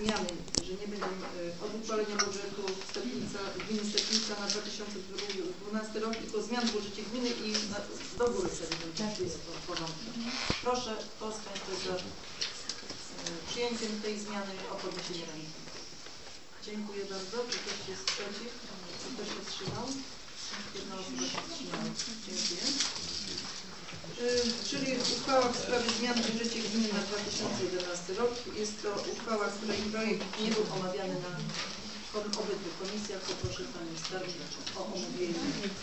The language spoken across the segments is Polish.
zmiany, że nie będzie od uchwalenia budżetu gminy Stepnica na 2012 rok, tylko zmian w budżecie gminy i do góry wtedy jest w porządku. Proszę, kto z Państwa jest za przyjęciem tej zmiany o podniesienie ręki? Dziękuję bardzo. Czy ktoś jest przeciw? Czy ktoś się wstrzymał? Jedna osoba się wstrzymała. Dziękuję. Czyli uchwała w sprawie zmian w budżecie gminy na 2011 rok. Jest to uchwała, której projekt nie był omawiany na obydwu komisjach. Poproszę Panią Skarbnik o omówienie.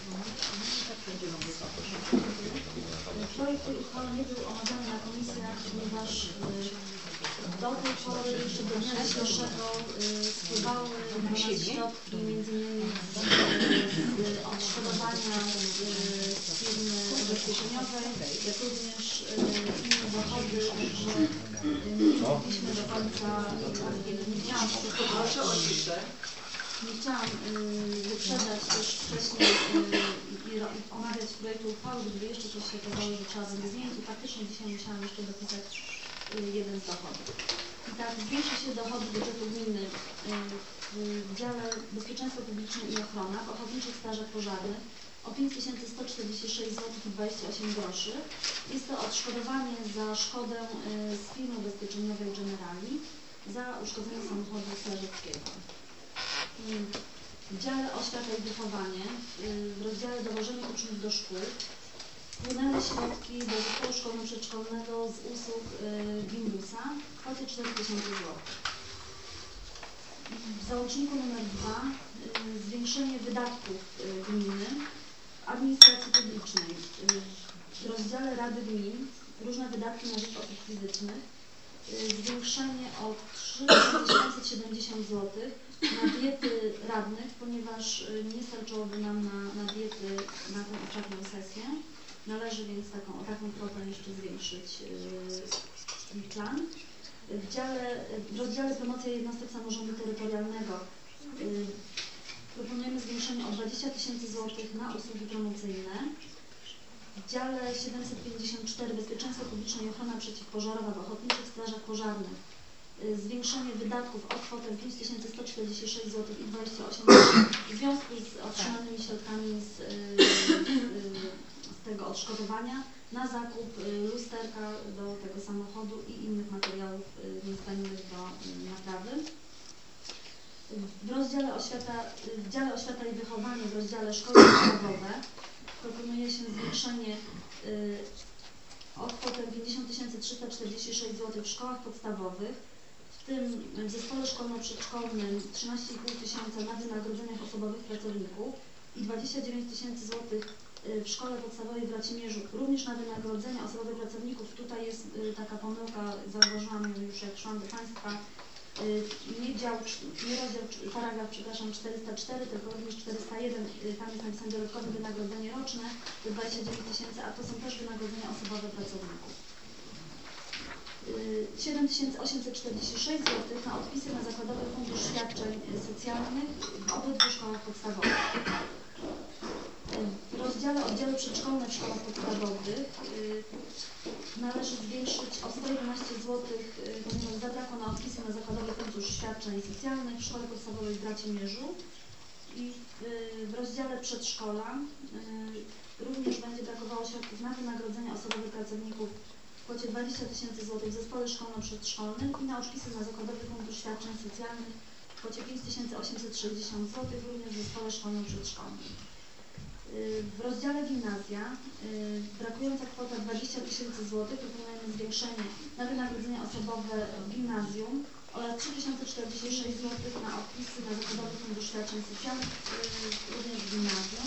Projekt tej uchwały nie był omawiany na komisjach, ponieważ do tej pory jeszcze do dnia dzisiejszego spływały do nas środki m.in. z odszkodowania z firmy ubezpieczeniowej, jak również inne dochody, że nie mogliśmy do końca, nie chciałam wyprzedzać też wcześniej i omawiać projektu uchwały, gdyby jeszcze coś się okazało, że trzeba będzie zmienić i faktycznie dzisiaj musiałam jeszcze dopisać jeden z dochodów. I tak zwiększy się dochody budżetu gminy w dziale Bezpieczeństwo Publiczne i Ochrona w Ochotniczych Strażach Pożarnych o 5146 zł i 28 groszy. Jest to odszkodowanie za szkodę z firmy ubezpieczeniowej Generali za uszkodzenie samochodu strażackiego. W dziale Oświata i Wychowanie w rozdziale Dowożenie uczniów do szkół wpłynęły środki do zespołu szkolno-przedszkolnego z usług Gimbusa w kwocie 4000 zł. W załączniku nr 2 zwiększenie wydatków gminy w administracji publicznej. W rozdziale Rady Gmin różne wydatki na rzecz osób fizycznych. Zwiększenie o 3770 zł na diety radnych, ponieważ nie starczyłoby nam na diety na tę ostatnią sesję. Należy więc o taką kwotę jeszcze zwiększyć plan. W rozdziale Promocja jednostek samorządu terytorialnego proponujemy zwiększenie o 20 000 zł na usługi promocyjne. W dziale 754 Bezpieczeństwo Publiczne i Ochrona Przeciwpożarowa w Ochotniczych Strażach Pożarnych zwiększenie wydatków o kwotę 5146 zł i 28 zł w związku z otrzymanymi środkami z tego odszkodowania na zakup lusterka do tego samochodu i innych materiałów niezbędnych do naprawy. W dziale Oświata i Wychowanie, w rozdziale Szkoły podstawowe proponuje się zwiększenie o kwotę 50 346 zł w szkołach podstawowych, w tym w zespole szkolno-przedszkolnym 13,5 tysiąca na wynagrodzeniach osobowych pracowników i 29 000 zł w szkole podstawowej w Racimierzu, również na wynagrodzenia osobowych pracowników. Tutaj jest taka pomyłka, zauważyłam ją już jak szłam do Państwa, paragraf 404, tylko również 401, tam jest napisane dodatkowe wynagrodzenie roczne, to 29 000, a to są też wynagrodzenia osobowe pracowników. 7846 zł na odpisy na Zakładowy Fundusz Świadczeń Socjalnych w obydwu szkołach podstawowych. W rozdziale Oddziały Przedszkolne w szkołach podstawowych należy zwiększyć o 111 zł, ponieważ zabrakło na odpisy na Zakładowy Fundusz Świadczeń Socjalnych w szkole podstawowej w Racimierzu. I w rozdziale Przedszkola również będzie brakowało środków na wynagrodzenia osobowych pracowników w kwocie 20 000 zł w zespole szkolno-przedszkolnym i na odpisy na Zakładowy Fundusz Świadczeń Socjalnych w kwocie 5860 zł również w zespole szkolno-przedszkolnym. W rozdziale Gimnazja brakująca kwota 20 000 zł proponujemy zwiększenie na wynagrodzenia osobowe w gimnazjum oraz 3046 zł na odpisy na Zakładowy Fundusz Świadczeń Socjalnych również w gimnazjum.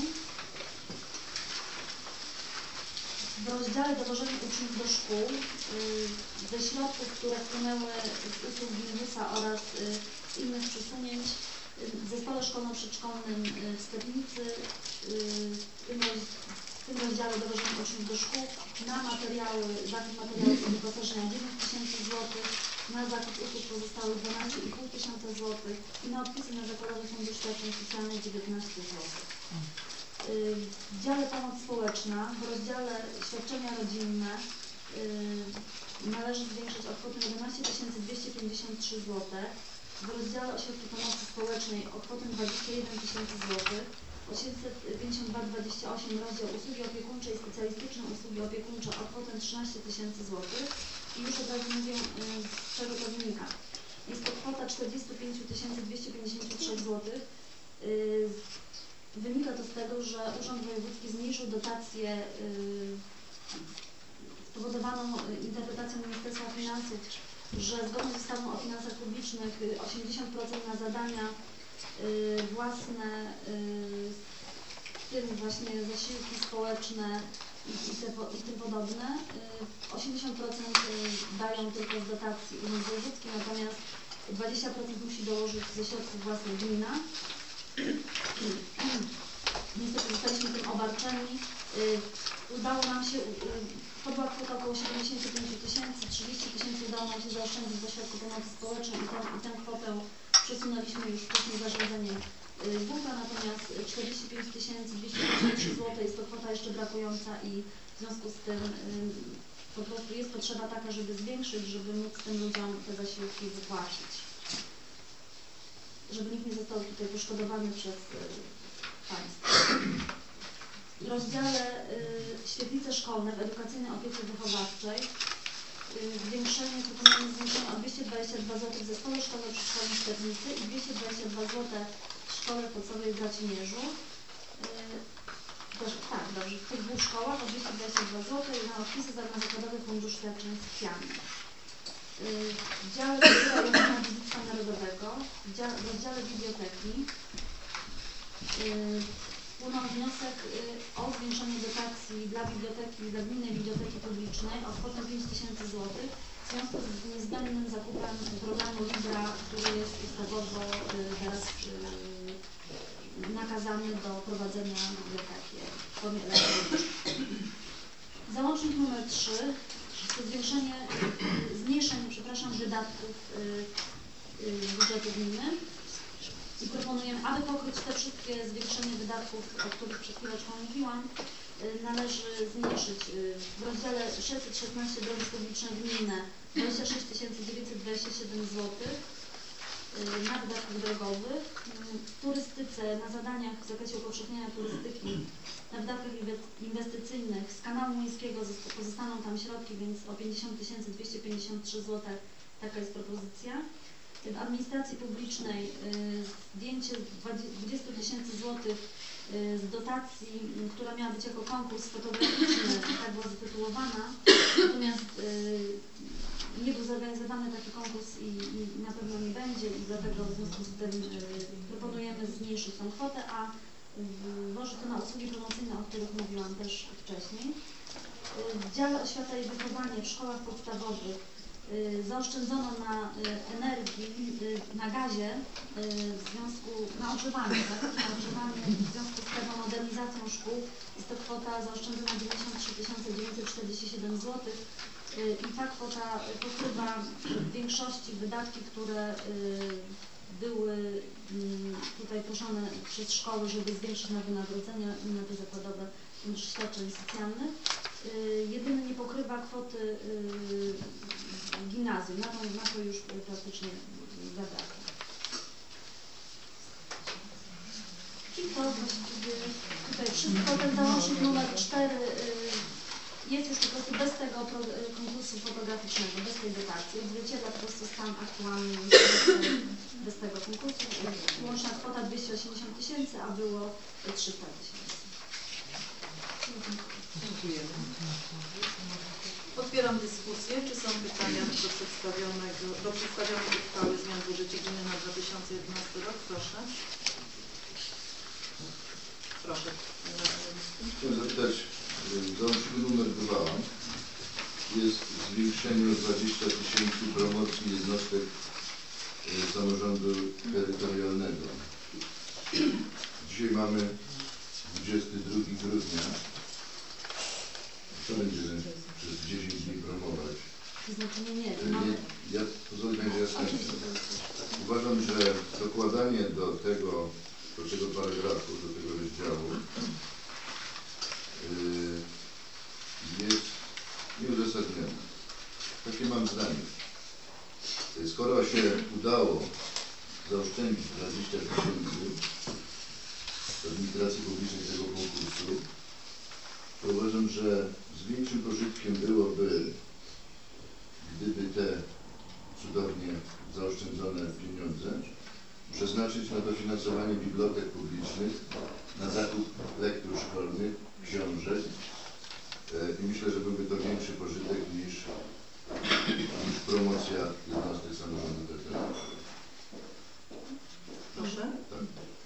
W rozdziale Dowożenie uczniów do szkół ze środków, które wpłynęły z usług Gimbusa oraz z innych przesunięć w zespole szkolno-przedszkolnym w Stepnicy, w tym rozdziale Dowożenie uczniów do szkół na materiały, zakup materiałów i wyposażenia 9 000 zł, na zakup usług pozostałych 12,5 tysiąca zł i na odpisy na Zakładowy Fundusz Świadczeń Socjalnych 19 zł. W dziale Pomoc Społeczna, w rozdziale Świadczenia Rodzinne należy zwiększyć o kwotę 11 253 zł. w rozdziale Ośrodki Pomocy Społecznej o kwotę 21 000 złotych, 852,28 rozdział Usługi opiekuńcze i specjalistyczne usługi opiekuńcze o kwotę 13 000 złotych. I już od razu mówię, z czego to wynika. Jest to kwota 45 253 zł. Wynika to z tego, że Urząd Wojewódzki zmniejszył dotację spowodowaną interpretacją Ministerstwa Finansów, że zgodnie z ustawą o finansach publicznych 80% na zadania własne, w tym właśnie zasiłki społeczne i tym podobne, 80% dają tylko z dotacji Urząd Wojewódzki, natomiast 20% musi dołożyć ze środków własnych gmina. Niestety zostaliśmy tym obarczeni. Udało nam się, to była kwota około 75 000, 30 000 udało nam się zaoszczędzić ze środków pomocy społecznej i tę kwotę przesunęliśmy już wcześniej zarządzeniem WUPA, natomiast 45 253 zł jest to kwota jeszcze brakująca i w związku z tym po prostu jest potrzeba taka, żeby zwiększyć, żeby móc tym ludziom te zasiłki wypłacić. Żeby nikt nie został tutaj poszkodowany przez państwo. W rozdziale świetlice szkolne w edukacyjnej opiece wychowawczej proponujemy zwiększenie o 222 zł w Zespole Szkoły Przedszkolnej Świetlicy i 222 zł w Szkole Podstawowej w Racimierzu. Tak, dobrze, w tych dwóch szkołach o 222 zł na odpisy za Zakładowy Fundusz Świadczeń Socjalnych. W dziale Kultura i Ochrona Dziedzictwa Narodowego, w rozdziale Biblioteki wpłynął wniosek o zwiększenie dotacji dla biblioteki, dla Gminnej Biblioteki Publicznej o kwotę 5 000 zł w związku z niezbędnym zakupem programu Libra, który jest ustawowo teraz nakazany do prowadzenia biblioteki w formie elektronicznej. Załącznik nr 3 to zmniejszenie wydatków budżetu gminy. I proponujemy, aby pokryć te wszystkie zwiększenie wydatków, o których przed chwileczką mówiłam, należy zmniejszyć w rozdziale 616 drogi publiczne gminne 26 927 zł na wydatkach drogowych. W turystyce, na zadaniach w zakresie upowszechniania turystyki, na wydatkach inwestycyjnych z kanału miejskiego pozostaną tam środki, więc o 50 253 zł taka jest propozycja. W administracji publicznej zdjęcie 20 000 złotych z dotacji, która miała być jako konkurs fotograficzny, tak była zatytułowana, natomiast nie był zorganizowany taki konkurs i na pewno nie będzie i dlatego w związku z tym proponujemy zmniejszyć tę kwotę, a włoży to na usługi promocyjne, o których mówiłam też wcześniej. W dziale Oświata i Wychowanie w szkołach podstawowych zaoszczędzono na energii, na gazie, w związku na ogrzewanie, tak? Na ogrzewanie w związku z termomodernizacją szkół jest to kwota zaoszczędzona 93 947 zł i ta kwota pokrywa w większości wydatki, które były tutaj proszone przez szkoły, żeby zwiększyć na wynagrodzenia i na te zakładowe fundusze świadczeń socjalnych. Jedynie nie pokrywa kwoty gimnazjum, na to już praktycznie zabrakło. I to właściwie tutaj wszystko. Ten załącznik numer 4 jest już po prostu bez tego konkursu fotograficznego, bez tej dotacji. Odzwierciedla po prostu stan aktualny bez tego konkursu. Łączna kwota 280 000, a było 300 000. Dziękujemy. Otwieram dyskusję. Czy są pytania do przedstawionej uchwały zmian w budżecie gminy na 2011 rok? Proszę. Proszę. Chciałem zapytać, w załączniku numer 2 jest zwiększenie o 20 000 promocji jednostek samorządu terytorialnego. Dzisiaj mamy 22 grudnia. Co będziemy przez 10 dni promować? Ja pozwolę, że ja skończę. Uważam, że dokładanie do tego paragrafu, do tego rozdziału jest nieuzasadnione. Takie mam zdanie. Skoro się udało zaoszczędzić 20 000 z administracji publicznej tego konkursu, to uważam, że z większym pożytkiem byłoby, gdyby te cudownie zaoszczędzone pieniądze przeznaczyć na dofinansowanie bibliotek publicznych, na zakup lektur szkolnych, książek i myślę, że byłby to większy pożytek niż promocja jednostek samorządu terytorialnego. Proszę. Tak?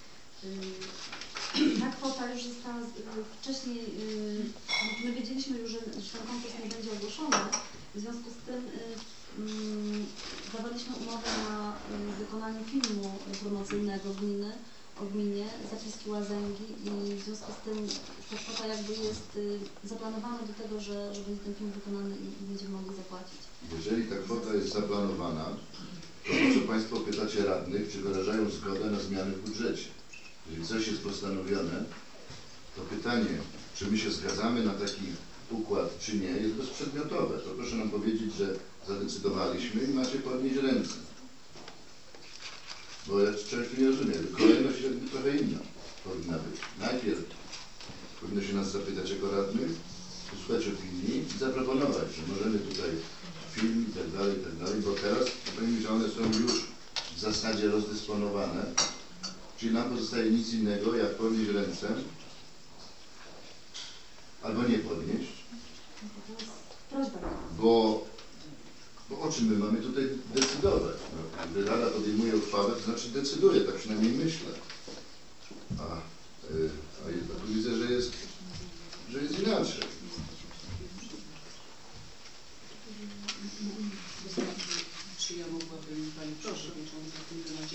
Ta kwota już została wcześniej, my wiedzieliśmy już, że ten konkurs nie będzie ogłoszony, w związku z tym dawaliśmy umowę na wykonanie filmu promocyjnego gminy, o gminie, zapiski Łazęgi i w związku z tym ta kwota jakby jest zaplanowana do tego, że będzie ten film wykonany i będziemy mogli zapłacić. Jeżeli ta kwota jest zaplanowana, to proszę Państwo pytacie radnych, czy wyrażają zgodę na zmiany w budżecie. Jeżeli coś jest postanowione, to pytanie, czy my się zgadzamy na taki układ, czy nie, jest bezprzedmiotowe. To proszę nam powiedzieć, że zadecydowaliśmy i macie podnieść ręce. Bo ja czegoś tu nie rozumiem. Kolejność jakby trochę inna powinna być. Najpierw powinno się nas zapytać jako radnych, wysłuchać opinii i zaproponować, że możemy tutaj film i tak dalej, bo teraz powiem, że one są już w zasadzie rozdysponowane, czyli nam pozostaje nic innego, jak podnieść ręce, albo nie podnieść, bo o czym my mamy tutaj decydować? No, gdy Rada podejmuje uchwałę, to znaczy decyduje, tak przynajmniej myślę. A tu widzę, że jest inaczej. Czy ja mogłabym Pani Przewodnicząca w tym temacie?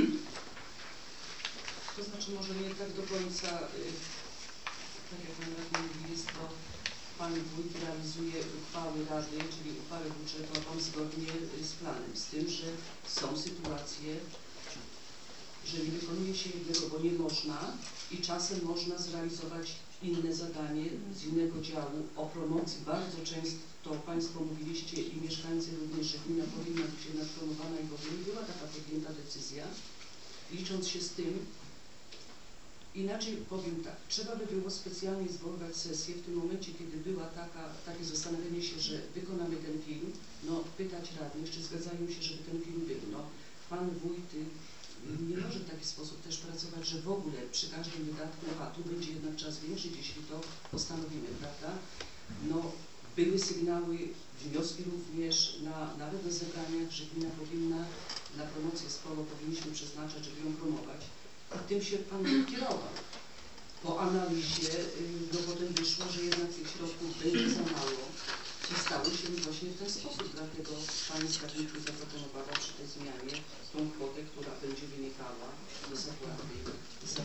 To znaczy może nie tak do końca, tak jak Pan Radny mówi, jest to Pan Wójt realizuje uchwały Rady, czyli uchwałę budżetową zgodnie z planem, z tym, że są sytuacje, że nie wykonuje się jednego, bo nie można i czasem można zrealizować inne zadanie z innego działu. O promocji bardzo często Państwo mówiliście i mieszkańcy również, że gmina powinna być jednak promowana i w ogóle była taka podjęta decyzja, licząc się z tym. Inaczej powiem tak, trzeba by było specjalnie zwoływać sesję w tym momencie, kiedy była takie zastanowienie się, że wykonamy ten film, no pytać radnych, czy zgadzają się, żeby ten film był. No, Pan Wójt nie może w taki sposób też pracować, że w ogóle przy każdym wydatku, a tu będzie jednak czas zwiększyć, jeśli to postanowimy, prawda? No, były sygnały, wnioski również, nawet na zebraniach, że gmina powinna na promocję sporo powinniśmy przeznaczać, żeby ją promować. I tym się Pan kierował. Po analizie, no potem wyszło, że jednak tych środków będzie za mało i stało się właśnie w ten sposób. Dlatego Pani Skarbniczka zaproponowała przy tej zmianie tą kwotę, która będzie wynikała z zapłaty za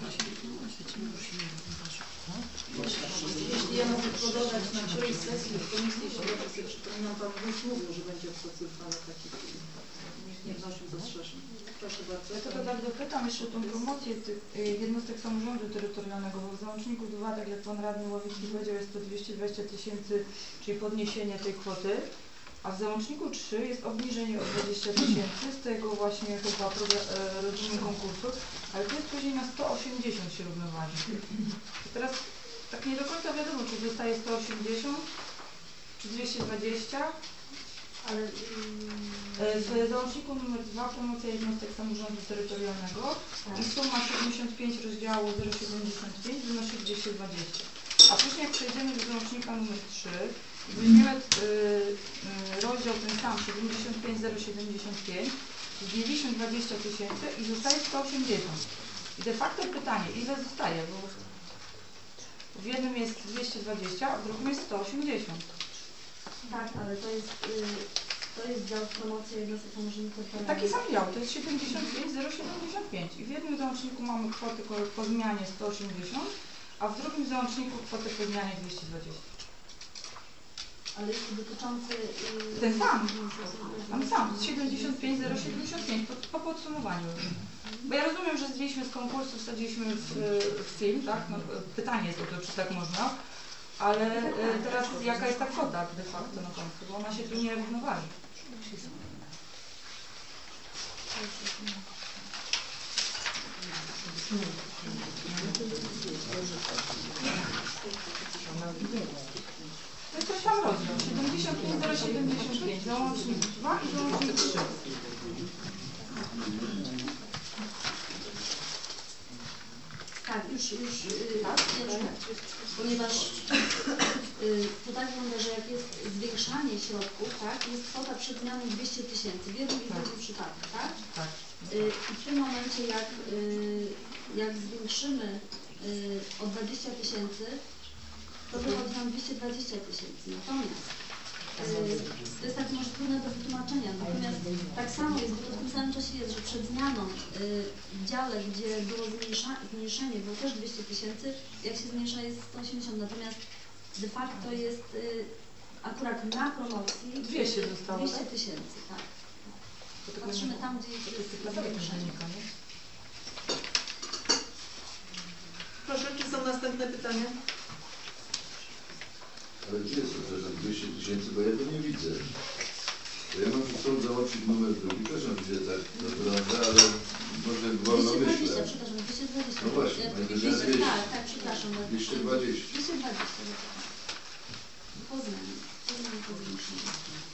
Jeśli ja mogę tylko dodać, na którejś sesji w Komisji, jeśli dobrze sobie przypominam, Pan Wójt mówił, że będzie opracowywany taki film. Nikt nie wnosił zastrzeżeń. Proszę bardzo. Ja tylko tak dopytam jeszcze tą promocję tych jednostek samorządu terytorialnego, bo w załączniku 2, tak jak Pan Radny Ławicki powiedział, jest to 220 000, czyli podniesienie tej kwoty, a w załączniku 3 jest obniżenie o 20 000 z tego właśnie chyba rodziny konkursu, ale to jest później na 180 się równoważy. I teraz tak nie do końca wiadomo, czy zostaje 180, czy 220. Ale w załączniku nr 2 promocja jednostek samorządu terytorialnego i suma 75 rozdziału 075 wynosi 220. A później jak przejdziemy do załącznika nr 3 i weźmiemy rozdział ten sam 75 075, zdzieliliśmy 20 000 i zostaje 180. I de facto pytanie, ile zostaje, bo w jednym jest 220, a w drugim jest 180. tak, ale to jest dział promocji jednostek samorządu terytorialnego. Taki sam dział, to jest 75 075 i w jednym załączniku mamy kwotę po zmianie 180, a w drugim załączniku kwotę po zmianie 220. Ale jest dotyczący... Ten sam, tam sam, 75 075 po podsumowaniu. Bo ja rozumiem, że zdjęliśmy z konkursu, wsadziliśmy w film, tak? No, pytanie jest o to, czy tak można, ale teraz jaka jest ta kwota de facto na końcu, bo ona się tu nie równoważy. To jest ten sam rozdział, 75,075, załącznik 2 i załącznik 3. Tak, ponieważ tutaj wygląda, że jak jest zwiększanie środków, tak, jest kwota przed zmianą 200 000 w jednym i w drugim przypadku, tak? Tak. I w tym momencie jak zwiększymy o 20 000, to wychodzi nam 220 000. Natomiast to jest tak może trudne do wytłumaczenia, natomiast tak samo jest, bo to w tym samym czasie jest, że przed zmianą w dziale, gdzie było zmniejszenie, było też 200 000, jak się zmniejsza jest 180, natomiast de facto jest akurat na promocji 200 zostało, 200 tak? 000, tak. Patrzymy tam, gdzie jest zmniejszenie. Proszę, czy są następne pytania? Ale gdzie jest to, że 200 000, bo ja go nie widzę. To ja mam przed sobą załącznik numer 2, też mam widzę tak to wygląda, ale może wolno 220, myślę. przepraszam, 220. No właśnie, Ja, będzie 200, 200. tak, przepraszam. 220. 220. Poznań podwyższenie.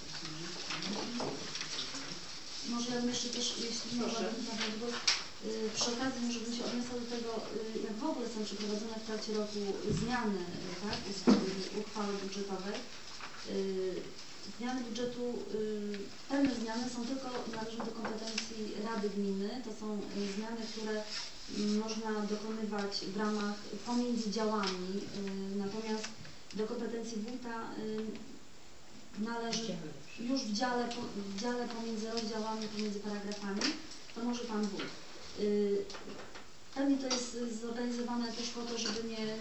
Może ja bym jeszcze też, jeśli można, bo przy okazji może bym się odniosła do tego, jak w ogóle są przeprowadzone w trakcie roku zmiany, tak, uchwały budżetowej. Zmiany budżetu, pewne zmiany są tylko należą do kompetencji Rady Gminy. To są zmiany, które można dokonywać w ramach pomiędzy działami, natomiast do kompetencji wójta należy już w dziale pomiędzy rozdziałami, pomiędzy paragrafami, to może Pan Wójt. Pewnie to jest zorganizowane też po to, żeby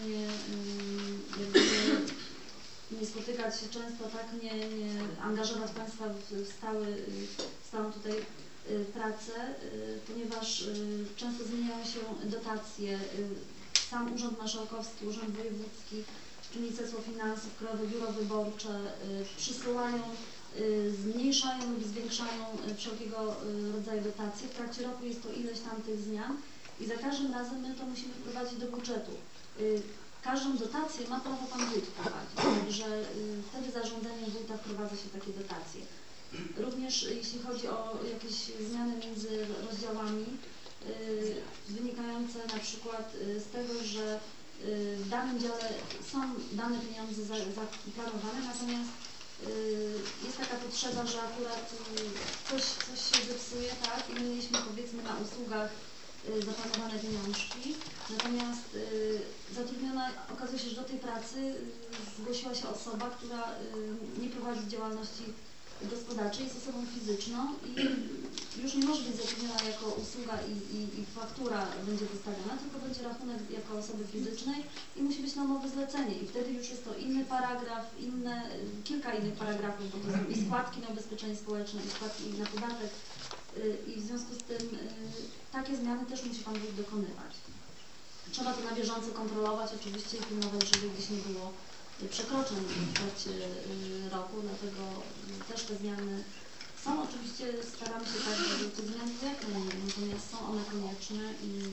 nie spotykać się często, tak, nie angażować Państwa w stałą tutaj pracę, ponieważ często zmieniają się dotacje. Sam Urząd Marszałkowski, Urząd Wojewódzki, czy Ministerstwo Finansów, Krajowe Biuro Wyborcze przysyłają, zmniejszają lub zwiększają wszelkiego rodzaju dotacje. W trakcie roku jest to ileś tam tych zmian i za każdym razem my to musimy wprowadzić do budżetu. Każdą dotację ma prawo Pan Wójt wprowadzić, także wtedy zarządzeniem wójta wprowadza się takie dotacje. Również jeśli chodzi o jakieś zmiany między rozdziałami, wynikające na przykład z tego, że w danym dziale są dane pieniądze zaplanowane, natomiast jest taka potrzeba, że akurat coś się zepsuje, tak, i my mieliśmy powiedzmy na usługach zaplanowane pieniążki, natomiast zatrudniona, okazuje się, że do tej pracy zgłosiła się osoba, która nie prowadzi działalności gospodarczej, jest osobą fizyczną i już nie może być zatrudniona jako usługa i faktura będzie wystawiona, tylko będzie rachunek jako osoby fizycznej i musi być na umowę zlecenie i wtedy już jest to inny paragraf, kilka innych paragrafów, bo to są i składki na ubezpieczenie społeczne, i składki na podatek i w związku z tym takie zmiany też musi Pan Wójt dokonywać. Trzeba to na bieżąco kontrolować oczywiście i pilnować, żeby gdzieś nie było przekroczeń w trakcie roku, dlatego też te zmiany są oczywiście, staramy się tak, żeby tych zmian było jak najmniej, natomiast są one konieczne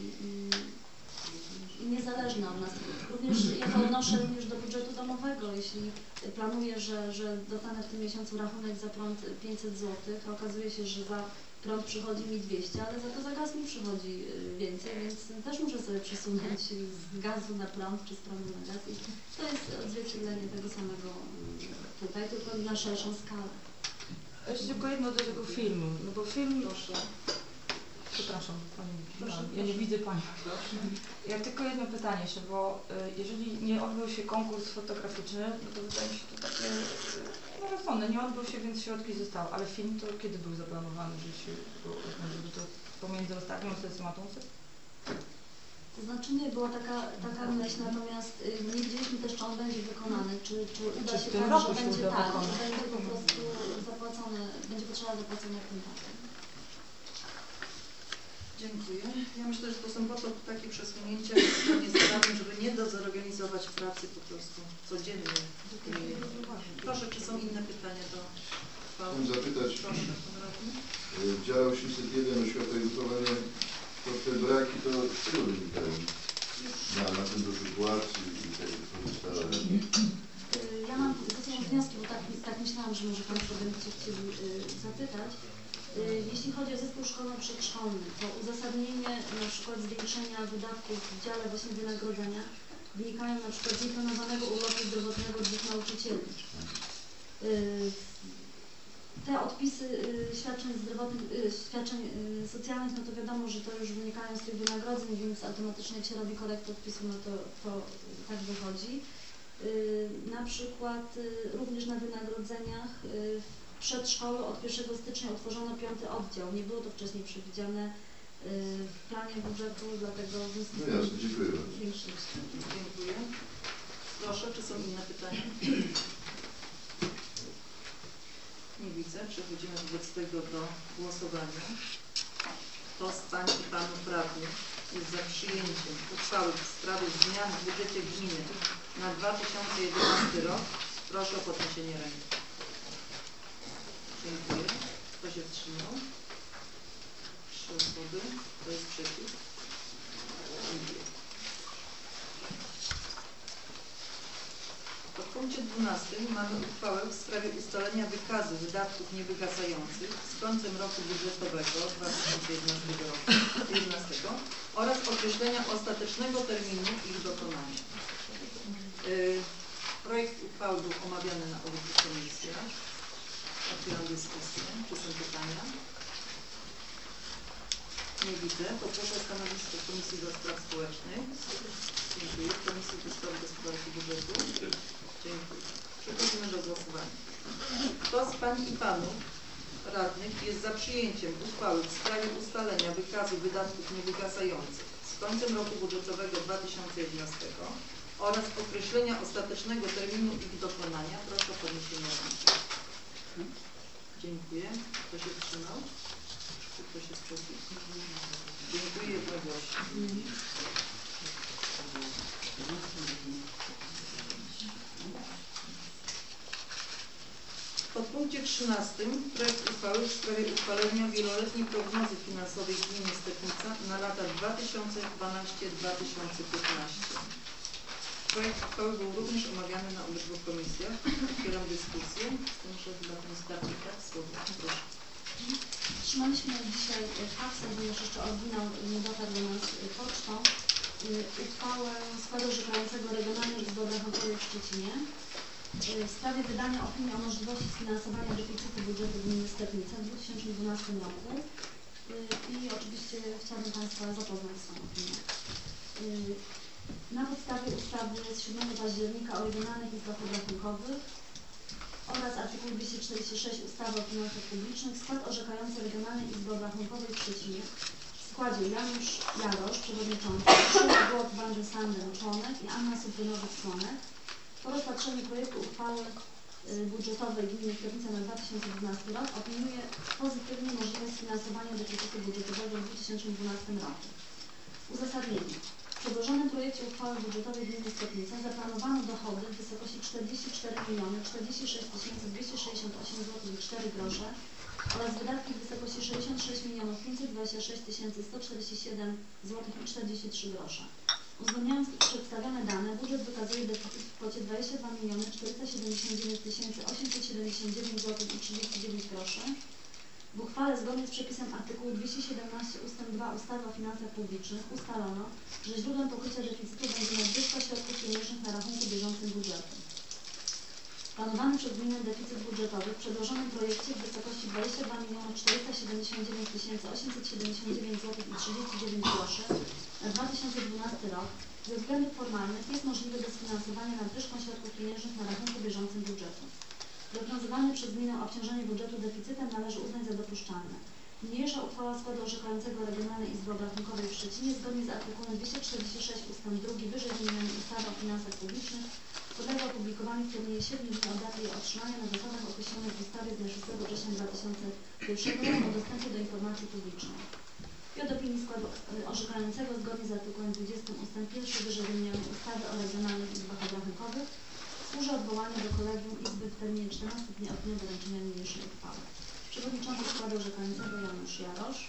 i niezależne od nas. Również ja to odnoszę również do budżetu domowego, jeśli planuję, że dostanę w tym miesiącu rachunek za prąd 500 zł, a okazuje się, że za prąd przychodzi mi 200, ale za to za gaz mi przychodzi więcej, więc też muszę sobie przesunąć z gazu na prąd czy z prądu na gaz i to jest odzwierciedlenie tego samego tutaj, tylko na szerszą skalę. Jeszcze tylko jedno do tego filmu, no bo film... Przepraszam, Pani, ja nie widzę Pani. Ja tylko jedno pytanie jeszcze, bo jeżeli nie odbył się konkurs fotograficzny, no to wydaje mi się to takie rozsądne, nie odbył się, więc środki zostały, ale film to kiedy był zaplanowany, żeby to pomiędzy ostatnią sesją a tą sesją? To znaczy nie, była taka myśl, natomiast nie wiedzieliśmy też, czy on będzie wykonany, czy uda się tak, że będzie tak, że będzie po prostu zapłacone, będzie potrzeba zapłacenia w tym czasie. Dziękuję. Ja myślę, że to są po to takie przesunięcia zgodnie z prawem, żeby nie zorganizować pracy po prostu codziennie. Proszę, czy są inne pytania do uchwały? Chciałem zapytać, Proszę, dział 801 oświata i wychowanie, to te braki to czego wynikają? zapytać, jeśli chodzi o zespół szkolno-przedszkolny, to uzasadnienie na przykład zwiększenia wydatków w dziale właśnie wynagrodzenia wynikają na przykład z nieplanowanego urlopu zdrowotnego 2 nauczycieli. Te odpisy świadczeń zdrowotnych, świadczeń socjalnych, no to wiadomo, że to już wynikają z tych wynagrodzeń, więc automatycznie jak się robi korektę odpisu, no to tak wychodzi. Na przykład również na wynagrodzeniach w przedszkolu od 1 stycznia utworzono 5. oddział. Nie było to wcześniej przewidziane w planie budżetu, dlatego No jasne, dziękuję bardzo. większość. Dziękuję. Proszę, czy są inne pytania? Nie widzę. Przechodzimy wobec tego do głosowania. Kto z pań i panów radnych jest za przyjęciem uchwały w sprawie zmian w budżecie gminy na 2011 rok? Proszę o podniesienie ręki. Dziękuję. Kto się wstrzymał? 3 osoby. Kto jest przeciw? Dziękuję. W punkcie 12 mamy uchwałę w sprawie ustalenia wykazu wydatków niewygasających z końcem roku budżetowego 2011 oraz określenia ostatecznego terminu ich dokonania. Projekt uchwały był omawiany na obydwu komisjach. Otwieram dyskusję. Czy są pytania? Nie widzę. Poproszę o stanowisko Komisji do Spraw Społecznych. Dziękuję. Komisji do Spraw Gospodarki Budżetu. Dziękuję. Przechodzimy do głosowania. Kto z pań i panów radnych jest za przyjęciem uchwały w sprawie ustalenia wykazu wydatków niewygasających z końcem roku budżetowego 2011 oraz określenia ostatecznego terminu ich dokonania? Proszę o podniesienie ręki. Dziękuję. Kto się wstrzymał? Czy ktoś jest przeciw? Dziękuję jednogłośnie. W podpunkcie 13 projekt uchwały w sprawie uchwalenia wieloletniej prognozy finansowej gminy Stepnica na lata 2012-2015. Projekt uchwały był również omawiany na obydwu komisjach. Otwieram dyskusję. Z tym, że chyba ten skarbnik tak słowo. Proszę. Otrzymaliśmy dzisiaj faksę, ponieważ jeszcze oryginał nie dotarł do nas pocztą, uchwałę składu orzekającego Regionalnej Izby Obrachunkowej w Szczecinie w sprawie wydania opinii o możliwości sfinansowania deficytu budżetu gminy Stepnica w 2012 roku i oczywiście chciałabym Państwa zapoznać z tą opinią. Na podstawie ustawy z 7 października o Regionalnych Izbach Obrachunkowych oraz artykuł 246 ustawy o finansach publicznych skład orzekający Regionalnej Izby Obrachunkowej w Szczecinie w składzie Janusz Jarosz, przewodniczący, Krzysztof Głod, Bandy Sandem, członek i Anna Suprynowicz, członek, po rozpatrzeniu projektu uchwały budżetowej gminy Stepnica na 2012 rok opiniuje pozytywnie możliwość sfinansowania deficytu budżetowego w 2012 roku. Uzasadnienie. W przedłożonym projekcie uchwały budżetowej gminy Stepnica zaplanowano dochody w wysokości 44 046 268 zł i 4 grosze oraz wydatki w wysokości 66 526 147 zł i 43 grosze. Uwzględniając przedstawione dane, budżet wykazuje deficyt w kwocie 22 479 879 zł i 39 groszy. W uchwale zgodnie z przepisem artykułu 217 ust. 2 ustawy o finansach publicznych ustalono, że źródłem pokrycia deficytu będzie nadwyżka środków pieniężnych na rachunku bieżącym budżetu. Planowany przez gminę deficyt budżetowy w przedłożonym projekcie w wysokości 22 479 879 zł i 39 groszy na 2012 rok ze względów formalnych jest możliwy do sfinansowania nadwyżką środków pieniężnych na rachunku bieżącym budżetu. Rozwiązywane przez gminę obciążenie budżetu deficytem należy uznać za dopuszczalne. Niniejsza uchwała składu orzekającego Regionalnej Izby Obrachunkowej w Szczecinie zgodnie z artykułem 246 ust. 2 wyżej wymienionej ustawy o finansach publicznych podlega opublikowaniu w terminie 7 dni od daty jej otrzymania na zasadach określonych w ustawie z dnia 6 września 2001 roku o dostępie do informacji publicznej. I od opinii składu orzekającego zgodnie z artykułem 20 ust. 1 wyżej wymienionej ustawy o Regionalnych Izbach Obrachunkowych służy odwołanie do Kolegium Izby w terminie 14 dni od dnia doręczenia niniejszej uchwały. Przewodniczący składu orzekającego Janusz Jarosz.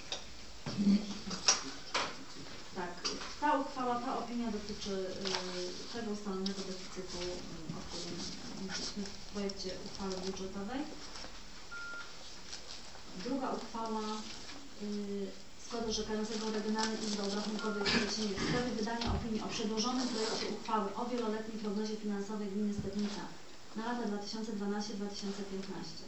Tak, ta uchwała, ta opinia dotyczy tego ustalonego deficytu, o którym mówiliśmy w projekcie uchwały budżetowej. Druga uchwała składu orzekającego Regionalnej Izby Obrachunkowej w Szczecinie w sprawie wydania opinii o przedłożonym projekcie uchwały o wieloletniej prognozie finansowej gminy Stepnica na lata 2012-2015.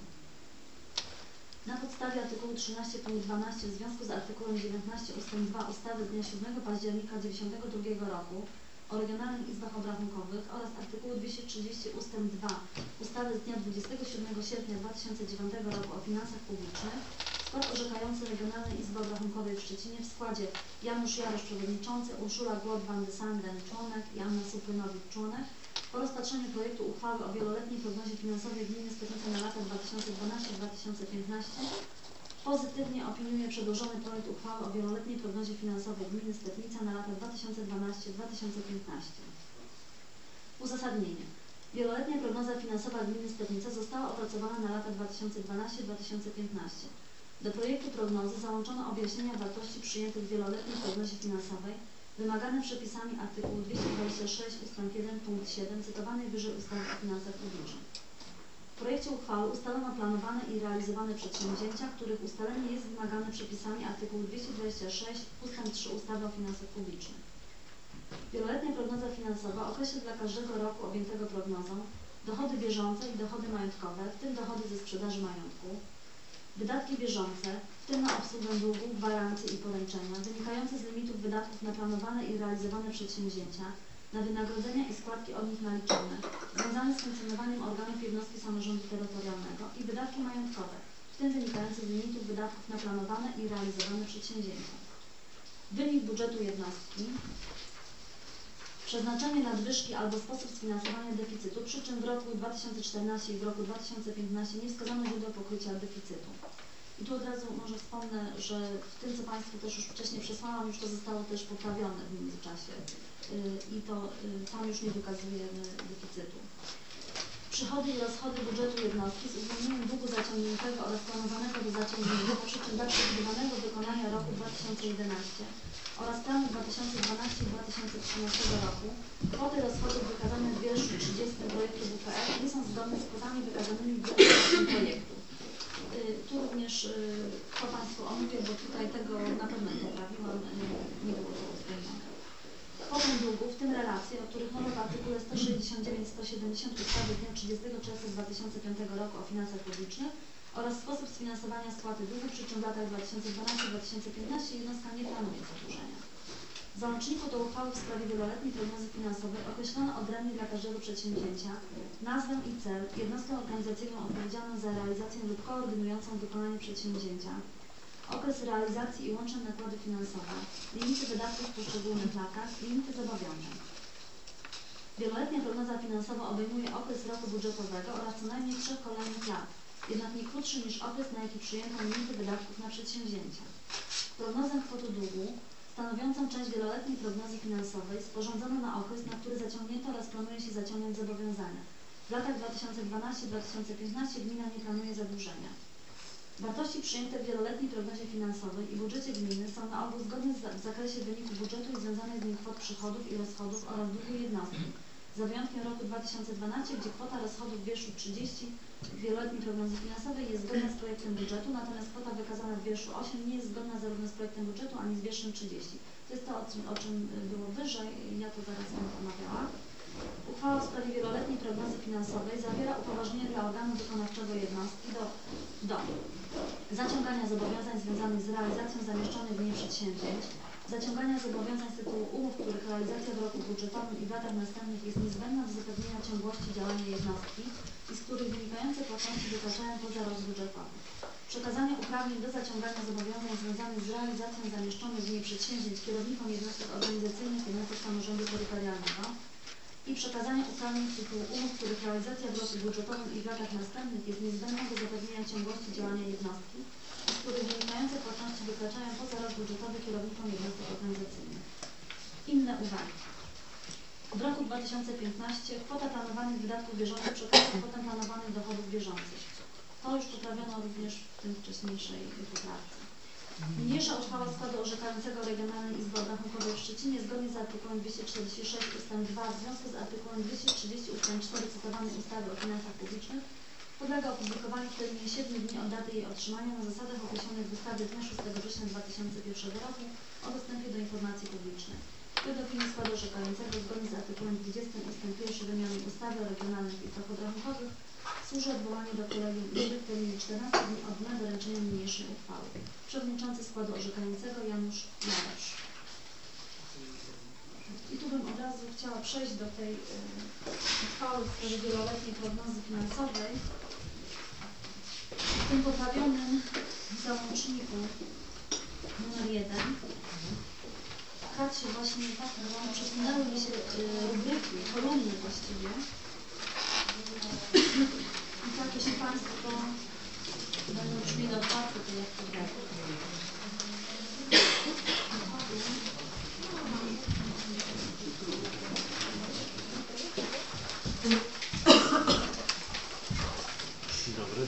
Na podstawie artykułu 13 punkt 12 w związku z artykułem 19 ust. 2 ustawy z dnia 7 października 1992 roku o regionalnych izbach obrachunkowych oraz artykułu 230 ust. 2 ustawy z dnia 27 sierpnia 2009 roku o finansach publicznych skład orzekający Regionalnej Izby Obrachunkowej w Szczecinie w składzie Janusz Jarosz przewodniczący, Urszula Głod-Van-de-Sanden członek i Anna Supłynowicz członek po rozpatrzeniu projektu uchwały o wieloletniej prognozie finansowej gminy Stepnica na lata 2012-2015 pozytywnie opiniuje przedłożony projekt uchwały o wieloletniej prognozie finansowej gminy Stepnica na lata 2012-2015. Uzasadnienie. Wieloletnia prognoza finansowa gminy Stepnica została opracowana na lata 2012-2015. Do projektu prognozy załączono objaśnienia wartości przyjętych w wieloletniej prognozie finansowej wymagane przepisami artykułu 226 ust. 1 punkt 7 cytowanej wyżej ustawy o finansach publicznych. W projekcie uchwały ustalono planowane i realizowane przedsięwzięcia, których ustalenie jest wymagane przepisami artykułu 226 ust. 3 ustawy o finansach publicznych. Wieloletnia prognoza finansowa określa dla każdego roku objętego prognozą dochody bieżące i dochody majątkowe, w tym dochody ze sprzedaży majątku, wydatki bieżące, w tym na obsługę długu, gwarancje i poręczenia, wynikające z limitów wydatków na planowane i realizowane przedsięwzięcia, na wynagrodzenia i składki od nich naliczone, związane z funkcjonowaniem organów jednostki samorządu terytorialnego i wydatki majątkowe, w tym wynikające z limitów wydatków na planowane i realizowane przedsięwzięcia. Wynik budżetu jednostki, przeznaczenie nadwyżki albo sposób sfinansowania deficytu, przy czym w roku 2014 i w roku 2015 nie wskazano źródeł pokrycia deficytu. I tu od razu może wspomnę, że w tym, co Państwu też już wcześniej przesłałam, już to zostało też poprawione w międzyczasie i to tam już nie wykazujemy deficytu. Przychody i rozchody budżetu jednostki z uwzględnieniem długu zaciągniętego oraz planowanego do zaciągnięcia, przy czym dla przewidywanego wykonania roku 2011 oraz planu 2012 i 2013 roku kwoty rozchodów wykazane w wierszu 30 projektu WPR nie są zgodne z kwotami wykazanymi w wierszu projektu. Tu również to Państwu omówię, bo tutaj tego na pewno nie poprawiłam, nie było to uwzględnione. Kwotę długu, w tym relacje, o których mowa w artykule 169-170 ustawy z dnia 30 czerwca 2005 roku o finansach publicznych oraz sposób sfinansowania spłaty długu, przy czym w latach 2012-2015 jednostka nie planuje zadłużenia. W załączniku do uchwały w sprawie wieloletniej prognozy finansowej określono odrębnie dla każdego przedsięwzięcia nazwę i cel, jednostkę organizacyjną odpowiedzialną za realizację lub koordynującą wykonanie przedsięwzięcia, okres realizacji i łączne nakłady finansowe, limity wydatków w poszczególnych latach, limity zobowiązań. Wieloletnia prognoza finansowa obejmuje okres roku budżetowego oraz co najmniej 3 kolejnych lat, jednak nie krótszy niż okres, na jaki przyjęto limity wydatków na przedsięwzięcia. Prognozę kwoty długu stanowiącą część wieloletniej prognozy finansowej sporządzono na okres, na który zaciągnięto oraz planuje się zaciągnąć zobowiązania. W latach 2012-2015 gmina nie planuje zadłużenia. Wartości przyjęte w wieloletniej prognozie finansowej i budżecie gminy są na ogół zgodne w zakresie wyniku budżetu i związanych z nim kwot przychodów i rozchodów oraz długu jednostki, za wyjątkiem roku 2012, gdzie kwota rozchodów w wierszu 30 wieloletniej prognozy finansowej jest zgodna z projektem budżetu, natomiast kwota wykazana w wierszu 8 nie jest zgodna zarówno z projektem budżetu, ani z wierszem 30. To jest to, o czym było wyżej, ja to zaraz będę omawiała. Uchwała w sprawie wieloletniej prognozy finansowej zawiera upoważnienie dla organu wykonawczego jednostki do zaciągania zobowiązań związanych z realizacją zamieszczonych w niej przedsięwzięć, zaciągania zobowiązań z tytułu umów, których realizacja w roku budżetowym i w latach następnych jest niezbędna do zapewnienia ciągłości działania jednostki i z których wynikające płatności wykraczają poza rok budżetowy. Przekazanie uprawnień do zaciągania zobowiązań związanych z realizacją zamieszczonych w niej przedsięwzięć kierownikom jednostek organizacyjnych jednostek samorządu terytorialnego i przekazanie uprawnień z tytułu umów, których realizacja w roku budżetowym i w latach następnych jest niezbędna do zapewnienia ciągłości działania jednostki i z których wynikające płatności wykraczają poza rok budżetowy kierownikom jednostek organizacyjnych. Inne uwagi. W roku 2015 kwota planowanych wydatków bieżących przekazała kwotę planowanych dochodów bieżących. To już poprawiono również w tym wcześniejszej poprawce. Niniejsza uchwała składu orzekającego Regionalnej Izby Obrachunkowej w Szczecinie zgodnie z artykułem 246 ust. 2 w związku z artykułem 230 ust. 4 cytowanej ustawy o finansach publicznych podlega opublikowaniu w terminie 7 dni od daty jej otrzymania na zasadach określonych w ustawie z dnia 6 września 2001 roku o dostępie do informacji publicznej. Według opinii składu orzekającego zgodnie z artykułem 20 ust. 1 wymiany ustawy o regionalnych listach obrachunkowych służy odwołanie do kolegium izby w terminie 14 dni od dnia doręczenia niniejszej uchwały. Przewodniczący składu orzekającego Janusz Jarasz. I tu bym od razu chciała przejść do tej uchwały w sprawie wieloletniej prognozy finansowej. W tym poprawionym załączniku numer 1 się właśnie tak, przesunęły mi się rubryki, kolumny właściwie. I tak, jeśli Państwo będą brzmieli otwarte, to jak to będzie. Dzień dobry.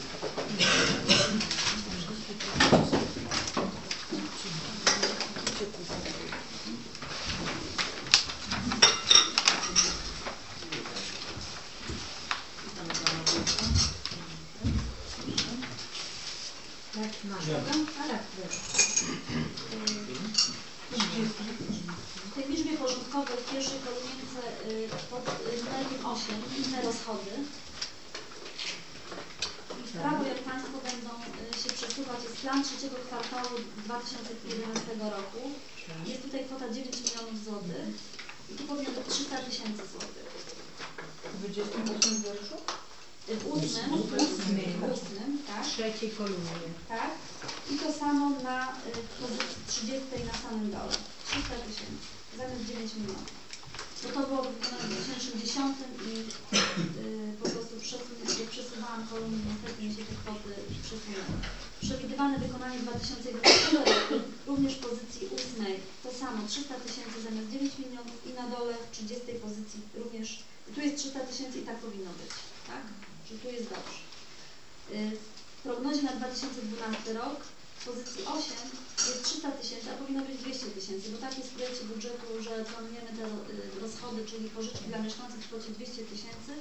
W tej liczbie porządkowej w pierwszej kolumnience pod numerkiem 8 inne rozchody. I w prawo, jak Państwo będą się przesuwać, jest plan trzeciego kwartału 2011 roku. Jest tutaj kwota 9 milionów złotych i tu powinno być 300 tysięcy złotych. W 28 wierszu? W ósmym, tak. Trzeciej kolumnie. Tak. I to samo na pozycji 30 na samym dole. 300 tysięcy zamiast 9 milionów. Bo to było wykonane w 2010 i po prostu jak przesuwałam kolumny, niestety mi się te kwoty przesunęły. Przewidywane wykonanie 2011 roku, również w pozycji 8 to samo 300 tysięcy zamiast 9 milionów i na dole w 30 pozycji również, tu jest 300 tysięcy i tak powinno być, tak? Że tu jest dobrze. W prognozie na 2012 rok w pozycji 8 jest 300 tysięcy, a powinno być 200 tysięcy, bo tak jest w projekcie budżetu, że planujemy te rozchody, czyli pożyczki dla mieszkańców w kwocie 200 tysięcy,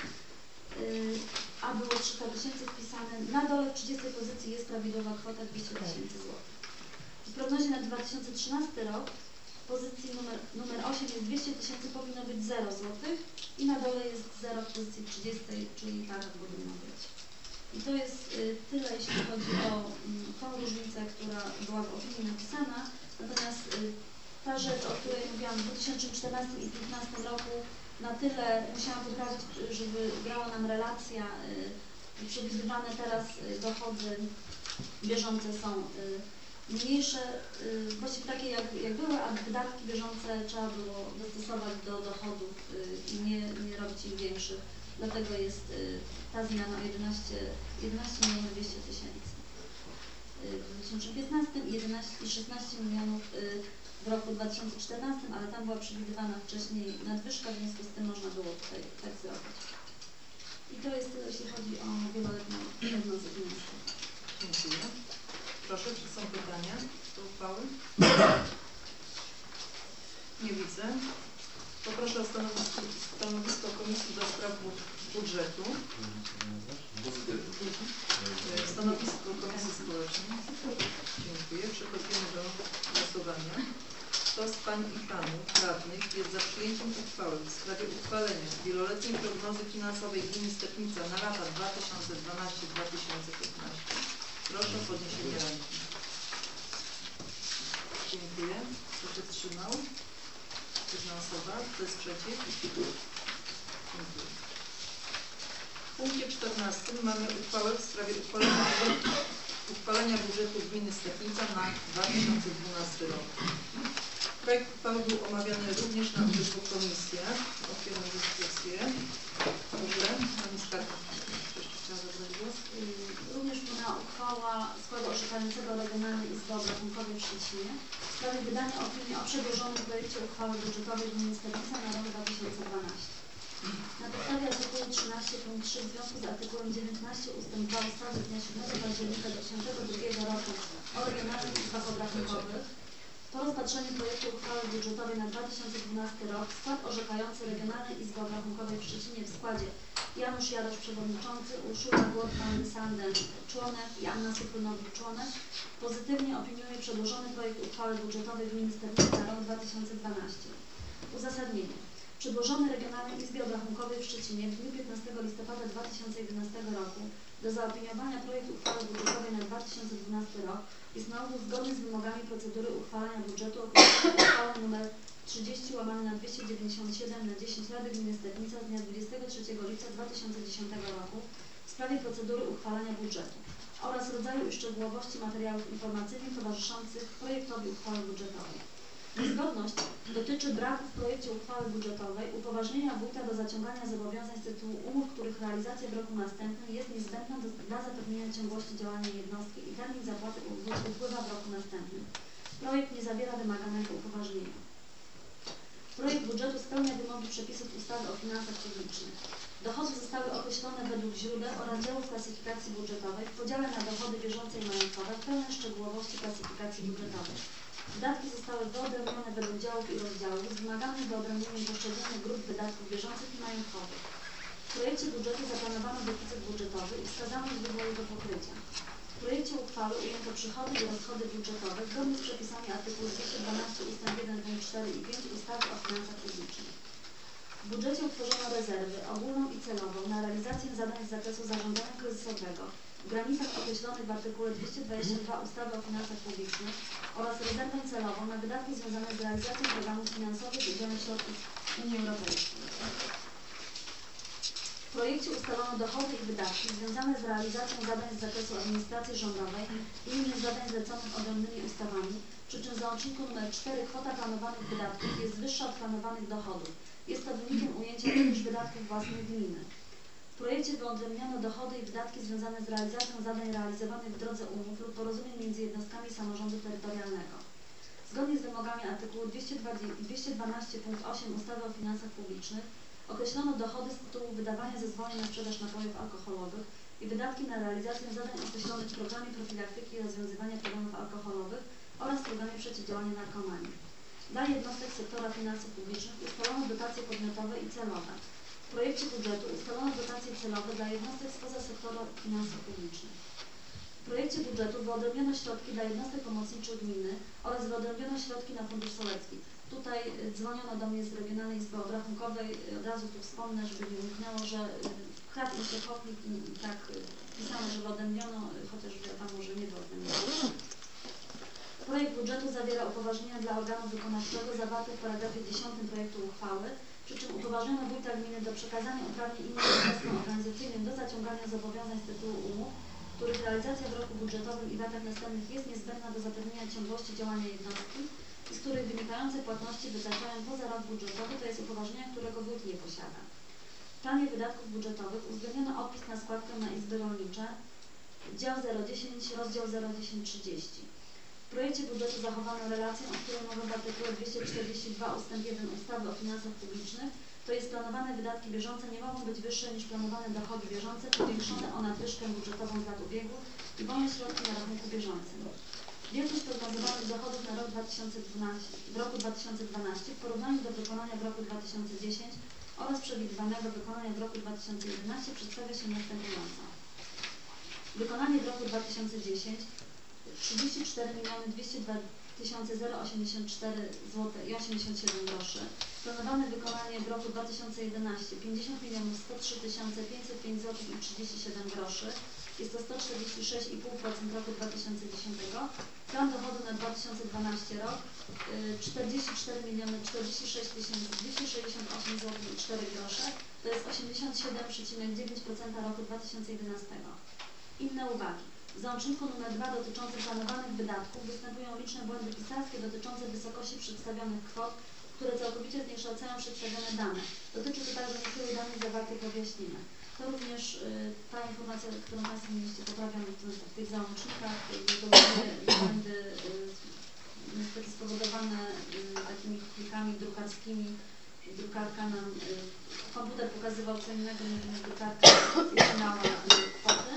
a było 300 tysięcy wpisane. Na dole w 30 pozycji jest prawidłowa kwota 200 tysięcy złotych. W prognozie na 2013 rok w pozycji numer 8 jest 200 tysięcy, powinno być 0 złotych i na dole jest 0 w pozycji 30, czyli tak powinno być. I to jest tyle, jeśli chodzi o tą różnicę, która była w opinii napisana. Natomiast ta rzecz, o której mówiłam w 2014 i 2015 roku, na tyle musiałam poprawić, żeby grała nam relacja. Przewidywane teraz dochody bieżące są mniejsze, właściwie takie jak były, a wydatki bieżące trzeba było dostosować do dochodów i nie robić ich większych. Dlatego jest ta zmiana o 11 milionów 200 tysięcy w 2015 i 16 milionów w roku 2014, ale tam była przewidywana wcześniej nadwyżka, w związku z tym można było tutaj tak zrobić. I to jest tyle, jeśli chodzi o wieloletnią prognozę finansową. Dziękuję. Proszę, czy są pytania do uchwały? Nie widzę. Poproszę o stanowisko Komisji do Spraw Budżetu. Stanowisko Komisji Społecznej. Dziękuję. Przechodzimy do głosowania. Kto z Pań i Panów Radnych jest za przyjęciem uchwały w sprawie uchwalenia wieloletniej prognozy finansowej gminy Stepnica na lata 2012-2015? Proszę o podniesienie ręki. Dziękuję. Kto się wstrzymał? Jedna osoba. Kto jest przeciw? Dziękuję. W punkcie 14 mamy uchwałę w sprawie uchwalenia budżetu gminy Stepnica na 2012 rok. Projekt uchwały był omawiany również na obydwu komisjach. Otwieram dyskusję. Proszę, Pani Skarbnik, jeszcze chciała zabrać głos. Również była uchwała składu orzekającego Regionalnej Izby Obrachunkowej w Szczecinie w sprawie wydania opinii o przedłożonym projekcie uchwały budżetowej gminy Stepnica na rok 2012. Na podstawie artykułu 13 punkt 3 w związku z artykułem 19 ust. 2 ustawy z dnia 7 października 2002 roku o Regionalnych Izbach Obrachunkowych po rozpatrzeniu projektu uchwały budżetowej na 2012 rok skład orzekający Regionalnej Izby Obrachunkowej w Szczecinie w składzie Janusz Jarosz przewodniczący, Urszula Głodman-Sanden członek i Anna Sufrynowicz członek pozytywnie opiniuje przedłożony projekt uchwały budżetowej gminy Stepnica na rok 2012. Uzasadnienie. Przedłożony Regionalnej Izbie Obrachunkowej w Szczecinie w dniu 15 listopada 2011 roku do zaopiniowania projekt uchwały budżetowej na 2012 rok jest na ogół zgodny z wymogami procedury uchwalania budżetu określonej uchwałą nr 30/297 na 10 Rady Gminy Stepnica z dnia 23 lipca 2010 roku w sprawie procedury uchwalania budżetu oraz rodzaju i szczegółowości materiałów informacyjnych towarzyszących projektowi uchwały budżetowej. Niezgodność dotyczy braku w projekcie uchwały budżetowej upoważnienia wójta do zaciągania zobowiązań z tytułu umów, których realizacja w roku następnym jest niezbędna dla zapewnienia ciągłości działania jednostki i termin zapłaty upływa w roku następnym. Projekt nie zawiera wymaganego upoważnienia. Projekt budżetu spełnia wymogi przepisów ustawy o finansach publicznych. Dochody zostały określone według źródeł oraz działów klasyfikacji budżetowej w podziale na dochody bieżące i majątkowe w pełnej szczegółowości klasyfikacji budżetowej. Wydatki zostały wyodrębnione według działów i rozdziałów z wymaganym wyodrębnieniem poszczególnych grup wydatków bieżących i majątkowych. W projekcie budżetu zaplanowano deficyt budżetowy i wskazano źródło jego pokrycia. W projekcie uchwały ujęto przychody i rozchody budżetowe zgodnie z przepisami artykułu 212 ust. 1, punkt 4 i 5 ustawy o finansach publicznych. W budżecie utworzono rezerwy ogólną i celową na realizację zadań z zakresu zarządzania kryzysowego w granicach określonych w artykule 222 ustawy o finansach publicznych oraz rezerwę celową na wydatki związane z realizacją programów finansowych z udziałem środków Unii Europejskiej. W projekcie ustalono dochody i wydatki związane z realizacją zadań z zakresu administracji rządowej i innych zadań zleconych odrębnymi ustawami, przy czym w załączniku nr 4 kwota planowanych wydatków jest wyższa od planowanych dochodów. Jest to wynikiem ujęcia również wydatków własnych gminy. W projekcie wyodrębniono dochody i wydatki związane z realizacją zadań realizowanych w drodze umów lub porozumień między jednostkami samorządu terytorialnego. Zgodnie z wymogami artykułu 212 punkt 8 ustawy o finansach publicznych określono dochody z tytułu wydawania zezwoleń na sprzedaż napojów alkoholowych i wydatki na realizację zadań określonych w programie profilaktyki i rozwiązywania problemów alkoholowych oraz programie przeciwdziałania narkomanii. Dla jednostek sektora finansów publicznych ustalono dotacje podmiotowe i celowe. W projekcie budżetu ustalono dotacje celowe dla jednostek spoza sektora finansów publicznych. W projekcie budżetu wyodrębniono środki dla jednostek pomocniczych gminy oraz wyodrębniono środki na Fundusz Sołecki. Tutaj dzwoniono do mnie z Regionalnej Izby Obrachunkowej. Od razu tu wspomnę, żeby nie umknęło, że kradł mi się chopnik i tak pisano, że wyodrębniono, chociaż wiadomo, że nie wyodrębniono. Projekt budżetu zawiera upoważnienia dla organu wykonawczego zawarte w paragrafie 10 projektu uchwały, przy czym upoważniono wójta gminy do przekazania uprawnień innym jednostkom organizacyjnym do zaciągania zobowiązań z tytułu umów, których realizacja w roku budżetowym i latach następnych jest niezbędna do zapewnienia ciągłości działania jednostki i z których wynikające płatności wyznaczają poza rok budżetowy, to jest upoważnienia, którego wójt nie posiada. W planie wydatków budżetowych uwzględniono opis na składkę na izby rolnicze, dział 010, rozdział 01030. W projekcie budżetu zachowano relację, o której mowa w artykule 242 ust. 1 ustawy o finansach publicznych, to jest planowane wydatki bieżące nie mogą być wyższe niż planowane dochody bieżące powiększone o nadwyżkę budżetową z lat ubiegłych i wolne środki na rachunku bieżącym. Wielkość prognozowanych dochodów na rok 2012 w porównaniu do wykonania w roku 2010 oraz przewidywanego wykonania w roku 2011 przedstawia się następująco. Wykonanie w roku 2010 34 202 084 zł i 87 groszy. Planowane wykonanie w roku 2011 50 103 505 zł i 37 groszy. Jest to 146,5% roku 2010. Plan dochodu na 2012 rok 44 046 268 zł i 4 grosze. To jest 87,9% roku 2011. Inne uwagi. W załączniku nr 2 dotyczącym planowanych wydatków występują liczne błędy pisarskie dotyczące wysokości przedstawionych kwot, które całkowicie zniekształcają przedstawione dane. Dotyczy to także niektórych danych zawartych w objaśnieniach. To również ta informacja, którą Państwo mieliście poprawioną w tych załącznikach, błędy niestety spowodowane takimi plikami drukarskimi. Drukarka nam, komputer pokazywał co innego, niż drukarka uznała kwoty.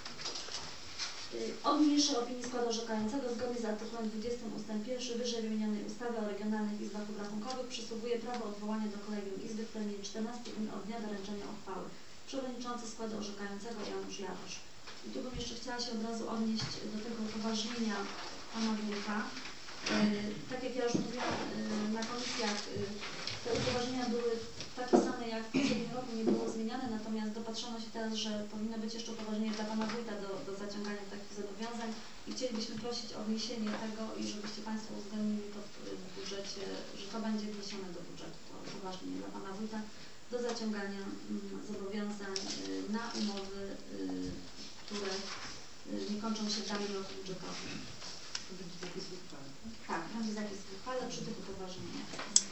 Od niniejszej opinii składu orzekającego zgodnie z artykułem 20 ust. 1 wyżej wymienionej ustawy o regionalnych izbach obrachunkowych przysługuje prawo odwołania do kolegium izby w terminie 14 dni od dnia doręczenia uchwały. W przewodniczący składu orzekającego Janusz Jarosz. I tu bym jeszcze chciała się od razu odnieść do tego upoważnienia pana wójta. Tak jak ja już mówiłam na komisjach, te upoważnienia były takie same jak w poprzednim roku, nie było zmieniane, natomiast dopatrzono się teraz, że powinno być jeszcze upoważnienie dla pana wójta do zaciągania takich zobowiązań i chcielibyśmy prosić o wniesienie tego i żebyście państwo uwzględnili to w budżecie, że to będzie wniesione do budżetu, to upoważnienie dla pana wójta do zaciągania zobowiązań na umowy, które nie kończą się w danym roku budżetowym. To będzie zapis w uchwale. Tak, będzie zapis w uchwale przy tych upoważnieniach.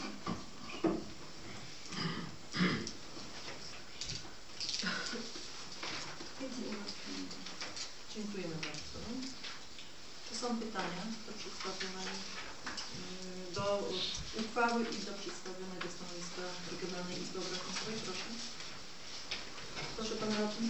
Więcej uwag nie ma. Dziękujemy bardzo. Czy są pytania do przedstawionej, do uchwały i do przedstawionego stanowiska Regionalnej Izby Obrachunkowej? Proszę. Proszę Pan Radny.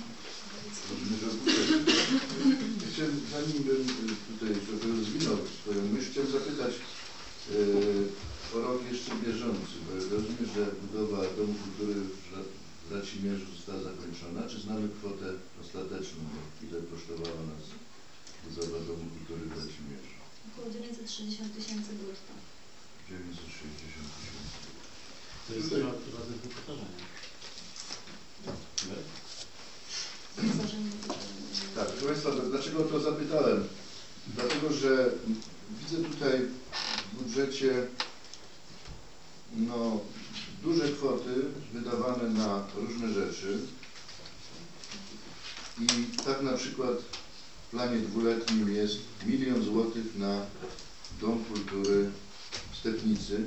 Jeszcze zanim bym tutaj trochę rozwinął swoją myśl, chciałem zapytać o rok jeszcze bieżący, bo rozumiem, że budowa Domu Kultury w Racimierzu została zakończona. Czy znamy kwotę ostateczną, ile kosztowała nas budowa Domu Kultury w Racimierzu? Około 960 000 brutto. 960 000. To jest razem z wyposażeniem. Tak, proszę Państwa, dlaczego to zapytałem? Dlatego, że widzę tutaj w budżecie duże kwoty wydawane na różne rzeczy i tak na przykład w planie dwuletnim jest 1 000 000 złotych na Dom Kultury w Stepnicy.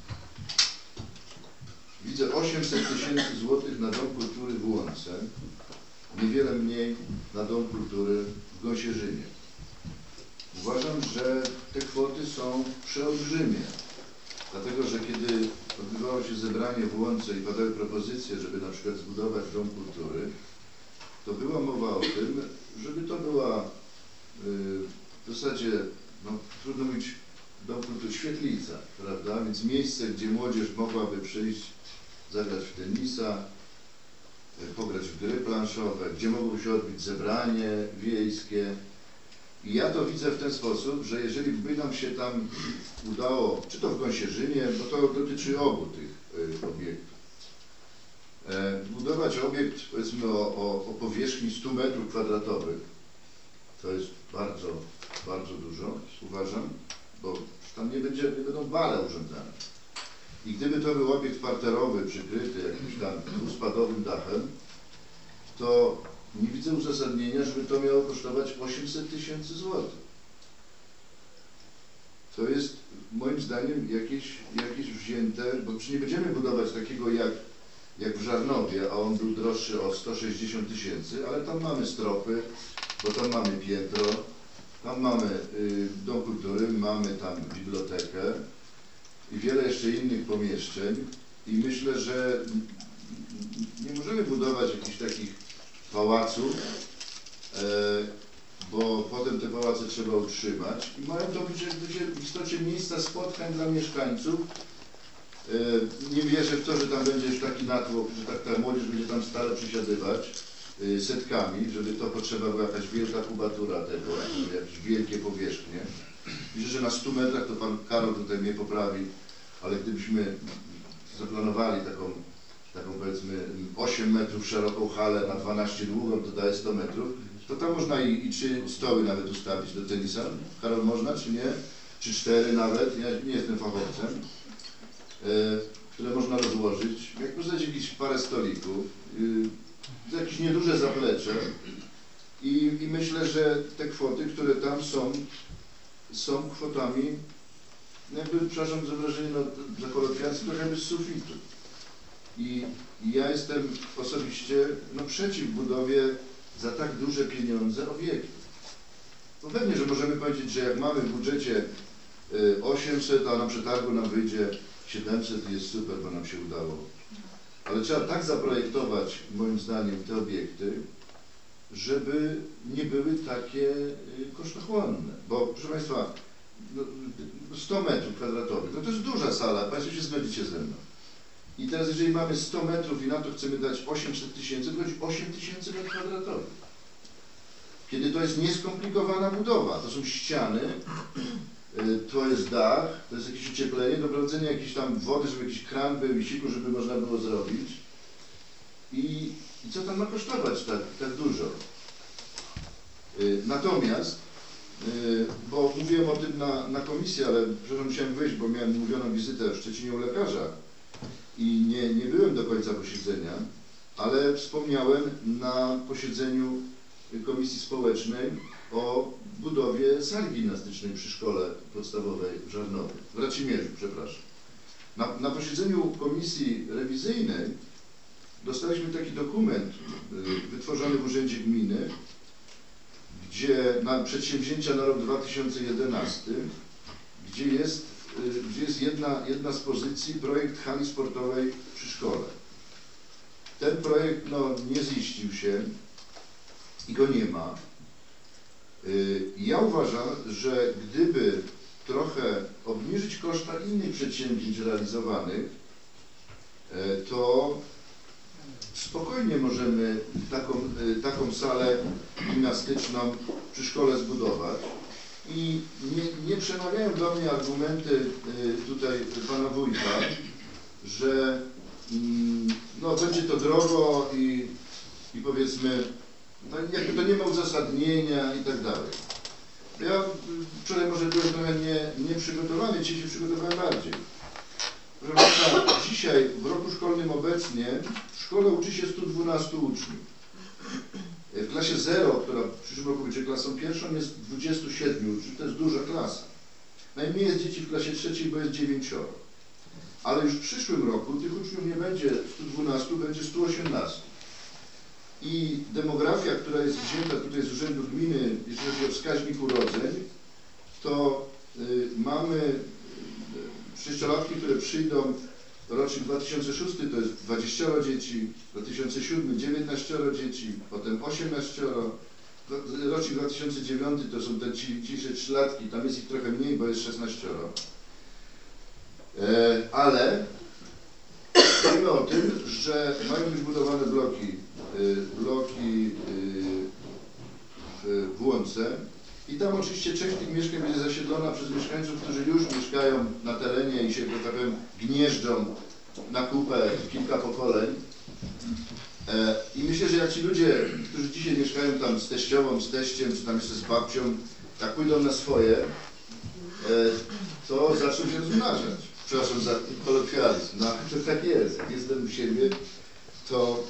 Widzę 800 000 złotych na Dom Kultury w Łące. Niewiele mniej na Dom Kultury w Gąsierzynie. Uważam, że te kwoty są przeolbrzymie, dlatego że kiedy odbywało się zebranie w Łące i padały propozycje, żeby na przykład zbudować Dom Kultury, to była mowa o tym, żeby to była w zasadzie, trudno mówić, Dom Kultury, świetlica, prawda? Więc miejsce, gdzie młodzież mogłaby przyjść, zagrać w tenisa, pograć w gry planszowe, gdzie mogło się odbyć zebranie wiejskie. I ja to widzę w ten sposób, że jeżeli by nam się tam udało, czy to w Gąsierzynie, bo to dotyczy obu tych obiektów, budować obiekt, powiedzmy, o powierzchni 100 m², to jest bardzo, bardzo dużo, uważam, bo tam nie będą bale urządzane. I gdyby to był obiekt parterowy, przykryty jakimś tam dwuspadowym dachem, to nie widzę uzasadnienia, żeby to miało kosztować 800 000 złotych. To jest moim zdaniem jakieś wzięte, bo przecież nie będziemy budować takiego jak w Żarnowie, a on był droższy o 160 000, ale tam mamy stropy, bo tam mamy piętro, tam mamy Dom Kultury, mamy tam bibliotekę i wiele jeszcze innych pomieszczeń i myślę, że nie możemy budować jakichś takich pałaców, bo potem te pałace trzeba utrzymać i mają to być w istocie miejsca spotkań dla mieszkańców. Nie wierzę w to, że tam będzie już taki natłok, że ta młodzież będzie tam stale przysiadywać setkami, żeby to potrzeba była jakaś wielka kubatura tego, jakieś wielkie powierzchnie. Myślę, że na 100 metrach, to pan Karol tutaj mnie poprawi, ale gdybyśmy zaplanowali taką powiedzmy 8 metrów szeroką halę na 12 długą, to daje 100 metrów, to tam można i 3 stoły nawet ustawić do tenisa. Karol, można czy nie? Czy 4 nawet, ja nie jestem fachowcem, które można rozłożyć. Jak poznać jakieś parę stolików, jakieś nieduże zaplecze i myślę, że te kwoty, które tam są kwotami, jakby, przepraszam za wrażenie, za kolokwializm, trochę bez sufitu. I ja jestem osobiście przeciw budowie za tak duże pieniądze obiektów. No pewnie, że możemy powiedzieć, że jak mamy w budżecie 800, a na przetargu nam wyjdzie 700, jest super, bo nam się udało. Ale trzeba tak zaprojektować, moim zdaniem, te obiekty, żeby nie były takie kosztochłonne. Bo, proszę Państwa, 100 m², to jest duża sala, Państwo się zgodzicie ze mną. I teraz jeżeli mamy 100 metrów i na to chcemy dać 800 tysięcy, to chodzi 8 tysięcy metrów kwadratowych. Kiedy to jest nieskomplikowana budowa, to są ściany, to jest dach, to jest jakieś ocieplenie, doprowadzenie jakiejś tam wody, żeby jakiś kran był i siku, żeby można było zrobić. I co tam ma kosztować tak dużo? Natomiast, bo mówiłem o tym na komisji, ale przepraszam, musiałem wyjść, bo miałem umówioną wizytę w Szczecinie u lekarza i nie byłem do końca posiedzenia, ale wspomniałem na posiedzeniu Komisji Społecznej o budowie sali gimnastycznej przy szkole podstawowej w Żarnowie, w Racimierzu, przepraszam. Na posiedzeniu Komisji Rewizyjnej dostaliśmy taki dokument wytworzony w Urzędzie Gminy, gdzie na przedsięwzięcia na rok 2011, gdzie jest jedna z pozycji projekt hali sportowej przy szkole. Ten projekt nie ziścił się i go nie ma. Ja uważam, że gdyby trochę obniżyć koszta innych przedsięwzięć realizowanych, to spokojnie możemy taką salę gimnastyczną przy szkole zbudować. I nie przemawiają do mnie argumenty tutaj pana wójta, że będzie to drogo i powiedzmy, jakby to nie ma uzasadnienia i tak dalej. Ja wczoraj może byłem trochę nieprzygotowany, dzisiaj się przygotowałem bardziej. Proszę Państwa, dzisiaj w roku szkolnym obecnie w szkole uczy się 112 uczniów. W klasie 0, która w przyszłym roku będzie klasą pierwszą, jest 27 uczniów, to jest duża klasa. Najmniej jest dzieci w klasie 3, bo jest 9. Ale już w przyszłym roku tych uczniów nie będzie 112, będzie 118. I demografia, która jest wzięta tutaj z Urzędu Gminy, jeśli chodzi o wskaźnik urodzeń, to mamy 6-latki, które przyjdą, rocznik 2006 to jest 20 dzieci, 2007 19 dzieci, potem 18, rocznik 2009 to są te dzisiejsze 3-latki, tam jest ich trochę mniej, bo jest 16. Ale mówimy o tym, że mają być budowane bloki w Łące i tam oczywiście część tych mieszkań będzie zasiedlona przez mieszkańców, którzy już mieszkają na terenie i się, że tak powiem, gnieżdżą na kupę kilka pokoleń. I myślę, że jak ci ludzie, którzy dzisiaj mieszkają tam z teściową, z teściem, czy tam jeszcze z babcią, jak pójdą na swoje, to zaczną się rozmnażać. Przepraszam za kolokwializm, no to tak jest. Jak jestem u siebie, to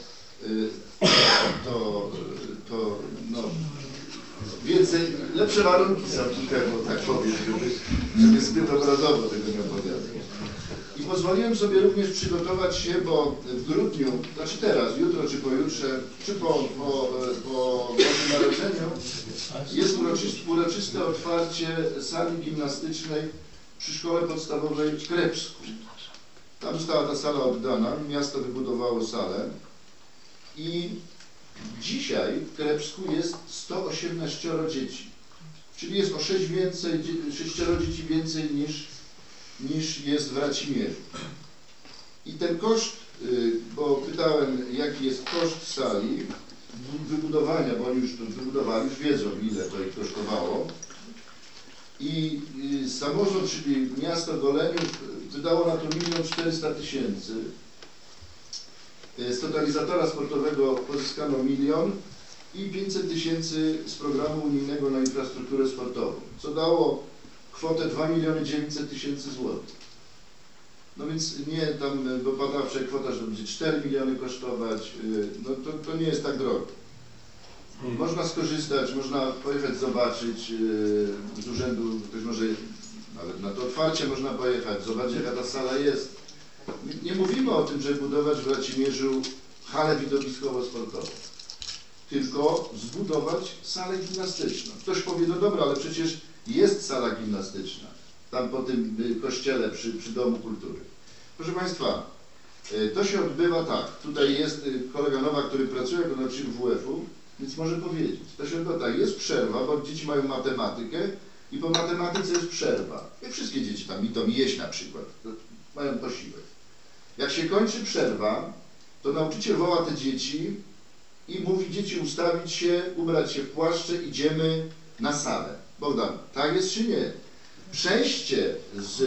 więcej, lepsze warunki są tutaj, bo tak powiem, żeby zbyt obrazowo tego nie opowiadać. I pozwoliłem sobie również przygotować się, bo w grudniu, znaczy teraz, jutro czy pojutrze, czy po Bożym Narodzeniu jest uroczyste otwarcie sali gimnastycznej przy szkole podstawowej w Krepsku. Tam została ta sala oddana, miasto wybudowało salę i dzisiaj w Krepsku jest 118 dzieci, czyli jest o 6 dzieci więcej niż jest w Racimierzu. I ten koszt, bo pytałem, jaki jest koszt sali wybudowania, bo oni już to wybudowali, już wiedzą, ile to ich kosztowało. I samorząd, czyli miasto Goleniów, wydało na to 1 400 000. Z totalizatora sportowego pozyskano 1 000 000 i 500 000 z programu unijnego na infrastrukturę sportową, co dało kwotę 2 900 000 złotych. No więc nie tam, bo padała kwota, że to będzie 4 miliony kosztować, no to nie jest tak drogo. Można skorzystać, można pojechać zobaczyć z urzędu, ktoś może nawet na to otwarcie można pojechać, zobaczyć jaka ta sala jest. Nie mówimy o tym, żeby budować w Racimierzu halę widowiskowo-sportową, tylko zbudować salę gimnastyczną. Ktoś powie, no dobra, ale przecież jest sala gimnastyczna, tam po tym kościele przy Domu Kultury. Proszę Państwa, to się odbywa tak, tutaj jest kolega Nowak, który pracuje jako nauczyciel WF-u, więc może powiedzieć, to się odbywa tak, jest przerwa, bo dzieci mają matematykę i po matematyce jest przerwa. Jak wszystkie dzieci tam idą jeść na przykład, mają posiłek. Jak się kończy przerwa, to nauczyciel woła te dzieci i mówi: dzieci, ustawić się, ubrać się w płaszcze, idziemy na salę. Bogdan, tak jest czy nie? Przejście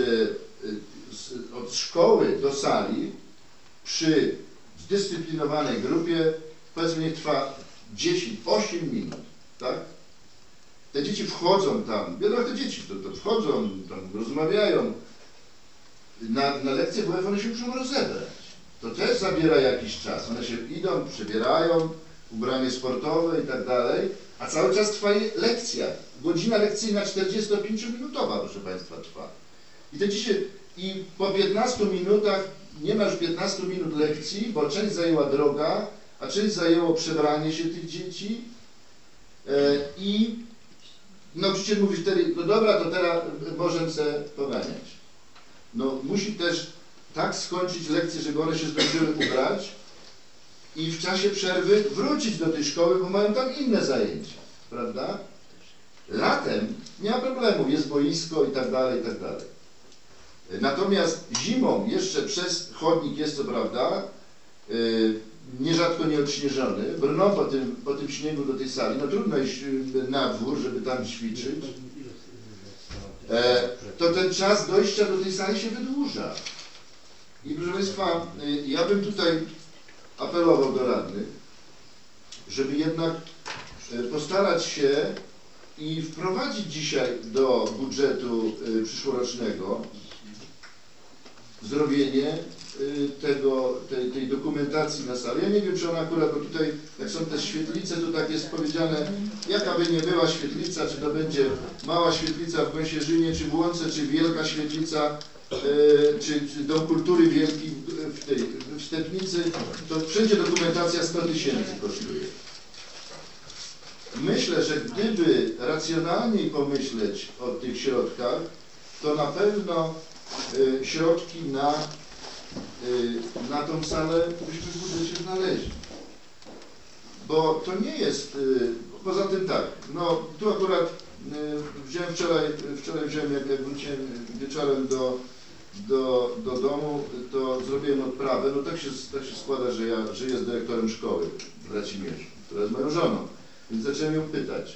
od szkoły do sali przy zdyscyplinowanej grupie, powiedzmy, niech trwa 8 minut, tak? Te dzieci wchodzą tam, wiadomo, te dzieci to wchodzą, tam rozmawiają. Na lekcję WF one się muszą rozebrać. To też zabiera jakiś czas. One się idą, przebierają, ubranie sportowe i tak dalej, a cały czas trwa lekcja. Godzina lekcyjna 45-minutowa, proszę Państwa, trwa. I te dzieci, i po 15 minutach, nie ma już 15 minut lekcji, bo część zajęła droga, a część zajęło przebranie się tych dzieci i nauczyciel mówi wtedy: no dobra, to teraz możemy se poganiać. No musi też tak skończyć lekcję, żeby one się zdążyły ubrać i w czasie przerwy wrócić do tej szkoły, bo mają tam inne zajęcia, prawda? Latem nie ma problemu, jest boisko i tak dalej, i tak dalej. Natomiast zimą jeszcze przez chodnik jest, co prawda, nierzadko nieodśnieżony, brną po tym śniegu do tej sali, no trudno iść na dwór, żeby tam ćwiczyć, to ten czas dojścia do tej sali się wydłuża. I proszę Państwa, ja bym tutaj apelował do radnych, żeby jednak postarać się i wprowadzić dzisiaj do budżetu przyszłorocznego zrobienie tej dokumentacji na salę. Ja nie wiem, czy ona akurat, bo tutaj jak są te świetlice, to tak jest powiedziane, jaka by nie była świetlica, czy to będzie mała świetlica w Gąsierzynie, czy w Łące, czy wielka świetlica, czy Dom Kultury Wielki w Stepnicy, to wszędzie dokumentacja 100 000 kosztuje. Myślę, że gdyby racjonalniej pomyśleć o tych środkach, to na pewno środki na tą salę byśmy w budżecie znaleźli. Bo to nie jest, poza tym tak, no tu akurat wziąłem wczoraj wziąłem, jak wróciłem wieczorem do domu, to zrobiłem odprawę. No tak się składa, że ja żyję z dyrektorem szkoły w Racimierzu, która jest moją żoną, więc zacząłem ją pytać.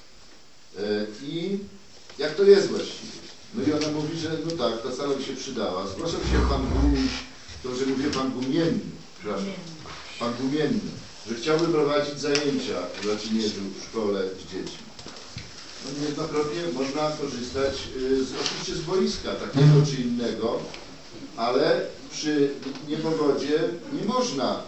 I jak to jest właściwie? No i ona mówi, że no tak, ta sala by się przydała. Zgłaszał się pan Gumiś, to że mówię pan Gumienny, przepraszam, pan Gumienny, że chciałby prowadzić zajęcia w Racimierzu w szkole z dziećmi. No niejednokrotnie można korzystać oczywiście z boiska takiego czy innego, ale przy niepogodzie nie można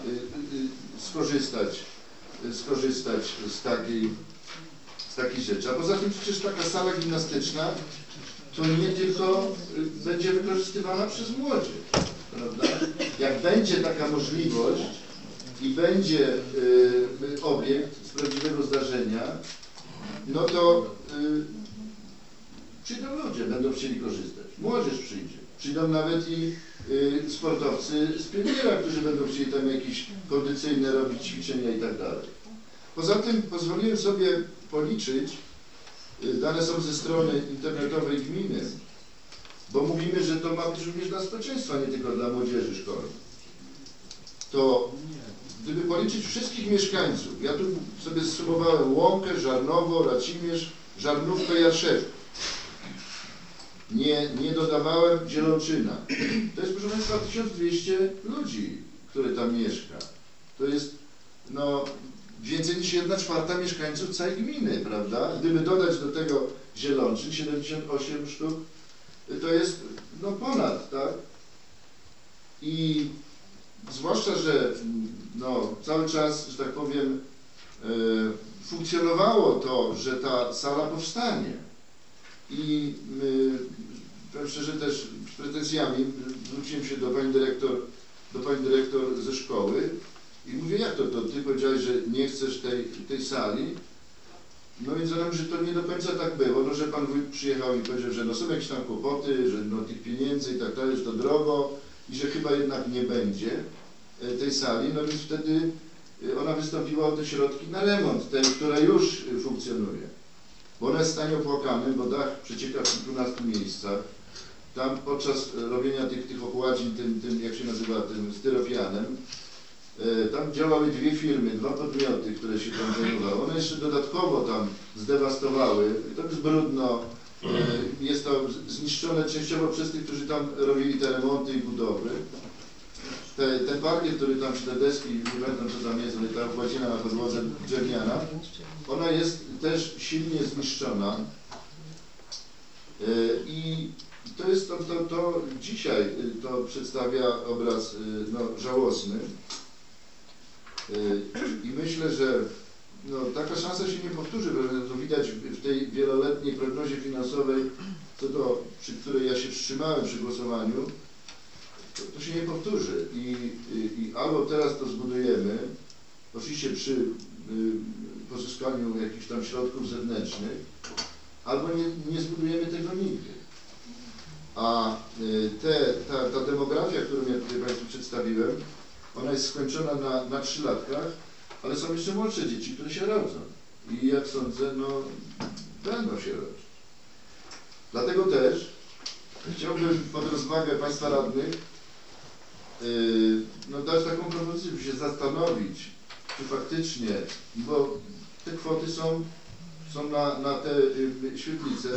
skorzystać z takiej rzeczy. A poza tym przecież taka sala gimnastyczna to nie tylko będzie wykorzystywana przez młodzież, prawda? Jak będzie taka możliwość i będzie obiekt z prawdziwego zdarzenia, no to przyjdą ludzie, będą chcieli korzystać. Młodzież przyjdzie. Przyjdą nawet i sportowcy z pioniera, którzy będą chcieli tam jakieś kondycyjne robić ćwiczenia i tak dalej. Poza tym pozwoliłem sobie policzyć, dane są ze strony internetowej gminy, bo mówimy, że to ma być również dla społeczeństwa, nie tylko dla młodzieży szkolnej. To gdyby policzyć wszystkich mieszkańców, ja tu sobie zsumowałem Łąkę, Żarnowo, Racimierz, Żarnówkę i Jarszewkę. Nie dodawałem Zielonczyna. To jest, proszę Państwa, 1200 ludzi, które tam mieszka. To jest, no, więcej niż 1/4 mieszkańców całej gminy, prawda? Gdyby dodać do tego Zielonczyn, 78 sztuk, to jest, no, ponad, tak? I zwłaszcza, że no, cały czas, że tak powiem, funkcjonowało to, że ta sala powstanie. I powiem szczerze, też z pretensjami zwróciłem się do pani dyrektor ze szkoły i mówię: jak to ty powiedziałeś, że nie chcesz tej sali? No więc ona mówi, że to nie do końca tak było, no, że pan wójt przyjechał i powiedział, że no są jakieś tam kłopoty, że no tych pieniędzy i tak dalej, że to drogo i że chyba jednak nie będzie tej sali. No więc wtedy ona wystąpiła o te środki na remont tej, która już funkcjonuje. Bo ona jest w stanie opłakanym, bo dach przecieka w kilkunastu miejscach. tam podczas robienia tych okładzin, tym jak się nazywa, tym styropianem, tam działały dwie firmy, dwa podmioty, które się tam zajmowały. One jeszcze dodatkowo tam zdewastowały, to jest brudno, jest to zniszczone częściowo przez tych, którzy tam robili te remonty i budowy. Ten parkiet, który tam czy te deski, nie pamiętam co tam jest, ale ta okładzina na podłodze drewniana, ona jest też silnie zniszczona. I to jest to dzisiaj to przedstawia obraz no, żałosny. I myślę, że no, taka szansa się nie powtórzy, bo to widać w tej wieloletniej prognozie finansowej, przy której ja się wstrzymałem przy głosowaniu, to się nie powtórzy. I albo teraz to zbudujemy, oczywiście przy pozyskaniu jakichś tam środków zewnętrznych, albo nie zbudujemy tego nigdy. A ta demografia, którą ja tutaj Państwu przedstawiłem, ona jest skończona na 3 latkach, ale są jeszcze młodsze dzieci, które się rodzą. I jak sądzę, no będą się rodzić. Dlatego też chciałbym pod rozwagę Państwa radnych no, dać taką propozycję, by się zastanowić, czy faktycznie, bo te kwoty są na te świetlice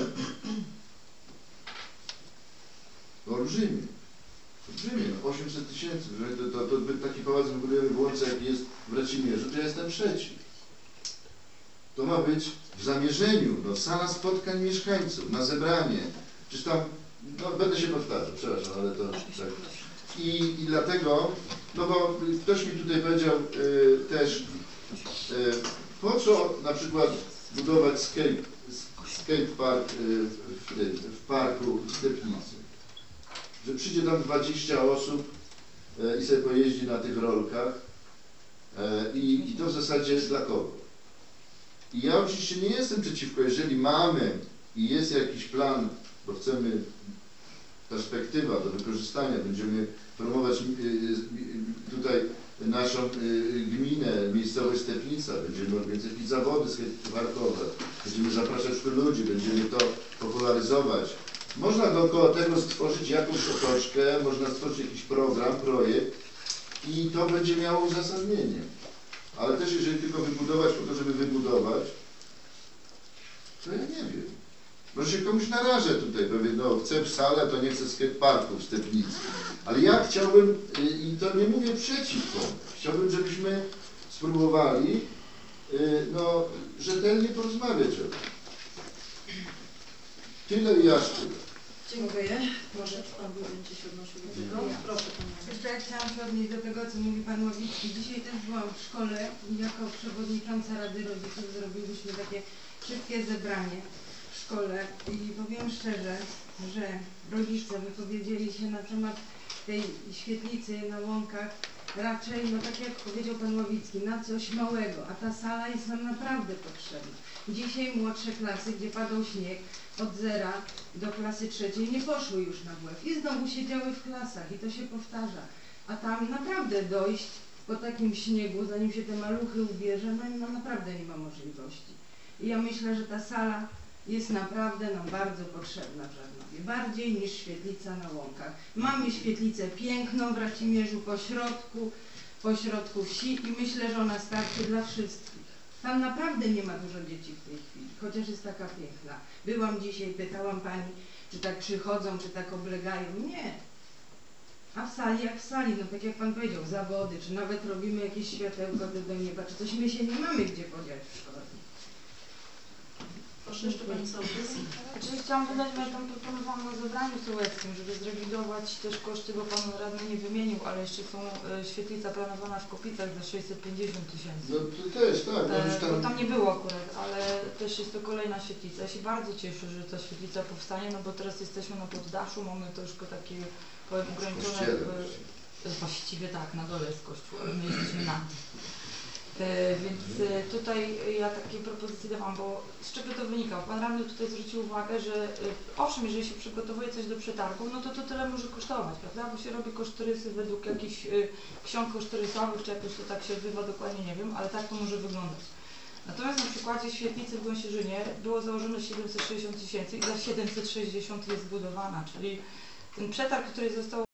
olbrzymie. Olbrzymie, 800 tysięcy, to taki pałac wybudujemy w Łące, jak jest w Racimierzu, to ja jestem przeciw. To ma być w zamierzeniu, no, sala spotkań mieszkańców, na zebranie. Przecież tam, no będę się powtarzał, przepraszam, ale to tak. I dlatego, no bo ktoś mi tutaj powiedział też, po co na przykład budować skate park w parku w Stepnicy, że przyjdzie tam 20 osób i sobie pojeździ na tych rolkach i to w zasadzie jest dla kogo? I ja oczywiście nie jestem przeciwko, jeżeli mamy i jest jakiś plan, bo chcemy perspektywa do wykorzystania, będziemy promować tutaj naszą gminę, miejscowość Stepnica, będziemy organizować zawody skateparkowe, będziemy zapraszać tu ludzi, będziemy to popularyzować. Można dookoła tego stworzyć jakąś otoczkę, można stworzyć jakiś program, projekt i to będzie miało uzasadnienie. Ale też jeżeli tylko wybudować po to, żeby wybudować, to ja nie wiem. Może się komuś narażę tutaj, powie, no chcę salę, to nie chcę skateparku w Stepnicy. Ale ja chciałbym, i to nie mówię przeciwko, chciałbym, żebyśmy spróbowali no, rzetelnie porozmawiać o tym. Tyle i aż tyle. Dziękuję. Może Pan będzie się odnosił do tego? Proszę Pani. Jeszcze ja chciałam się odnieść do tego, co mówi Pan Łowicki. Dzisiaj też byłam w szkole i jako przewodnicząca Rady Rodziców zrobiłyśmy takie szybkie zebranie w szkole i powiem szczerze, że rodzice wypowiedzieli się na temat tej świetlicy na Łąkach raczej, no tak jak powiedział Pan Łowicki, na coś małego, a ta sala jest nam naprawdę potrzebna. Dzisiaj młodsze klasy, gdzie padał śnieg, od 0 do klasy 3 nie poszły już na WF i znowu siedziały w klasach i to się powtarza. A tam naprawdę dojść po takim śniegu, zanim się te maluchy ubierze, no naprawdę nie ma możliwości. I ja myślę, że ta sala jest naprawdę nam bardzo potrzebna w Żarnowie, bardziej niż świetlica na Łąkach. Mamy świetlicę piękną w Racimierzu po środku wsi i myślę, że ona starczy dla wszystkich. Tam naprawdę nie ma dużo dzieci w tej chwili, chociaż jest taka piękna. Byłam dzisiaj, pytałam Pani, czy tak przychodzą, czy tak oblegają. Nie. A w sali jak w sali, no tak jak Pan powiedział, zawody, czy nawet robimy jakieś światełko do nieba, czy coś, my się nie mamy gdzie podziać w szkole. Proszę jeszcze Pani Sołtys. Oczywiście chciałam dodać, że tam proponowałam na zebraniu sołeckim, żeby zrewidować też koszty, bo Pan radny nie wymienił, ale jeszcze są świetlica planowana w Kopicach za 650 tysięcy. No to też, tak. Bo tam nie było akurat, ale też jest to kolejna świetlica. Ja się bardzo cieszę, że ta świetlica powstanie, no bo teraz jesteśmy na poddaszu, mamy troszkę takie powiem ograniczone, właściwie tak, na dole jest kościół, ale my jesteśmy na tym. Więc tutaj ja takie propozycje dawałam, bo z czego to wynika? Pan radny tutaj zwrócił uwagę, że owszem, jeżeli się przygotowuje coś do przetargu, no to tyle może kosztować, prawda? Bo się robi kosztorysy według jakichś ksiąg kosztorysowych, czy jakoś to tak się odbywa, dokładnie nie wiem, ale tak to może wyglądać. Natomiast na przykładzie świetlicy w Gąsierzynie było założone 760 tysięcy i za 760 jest zbudowana, czyli Ten przetarg, który został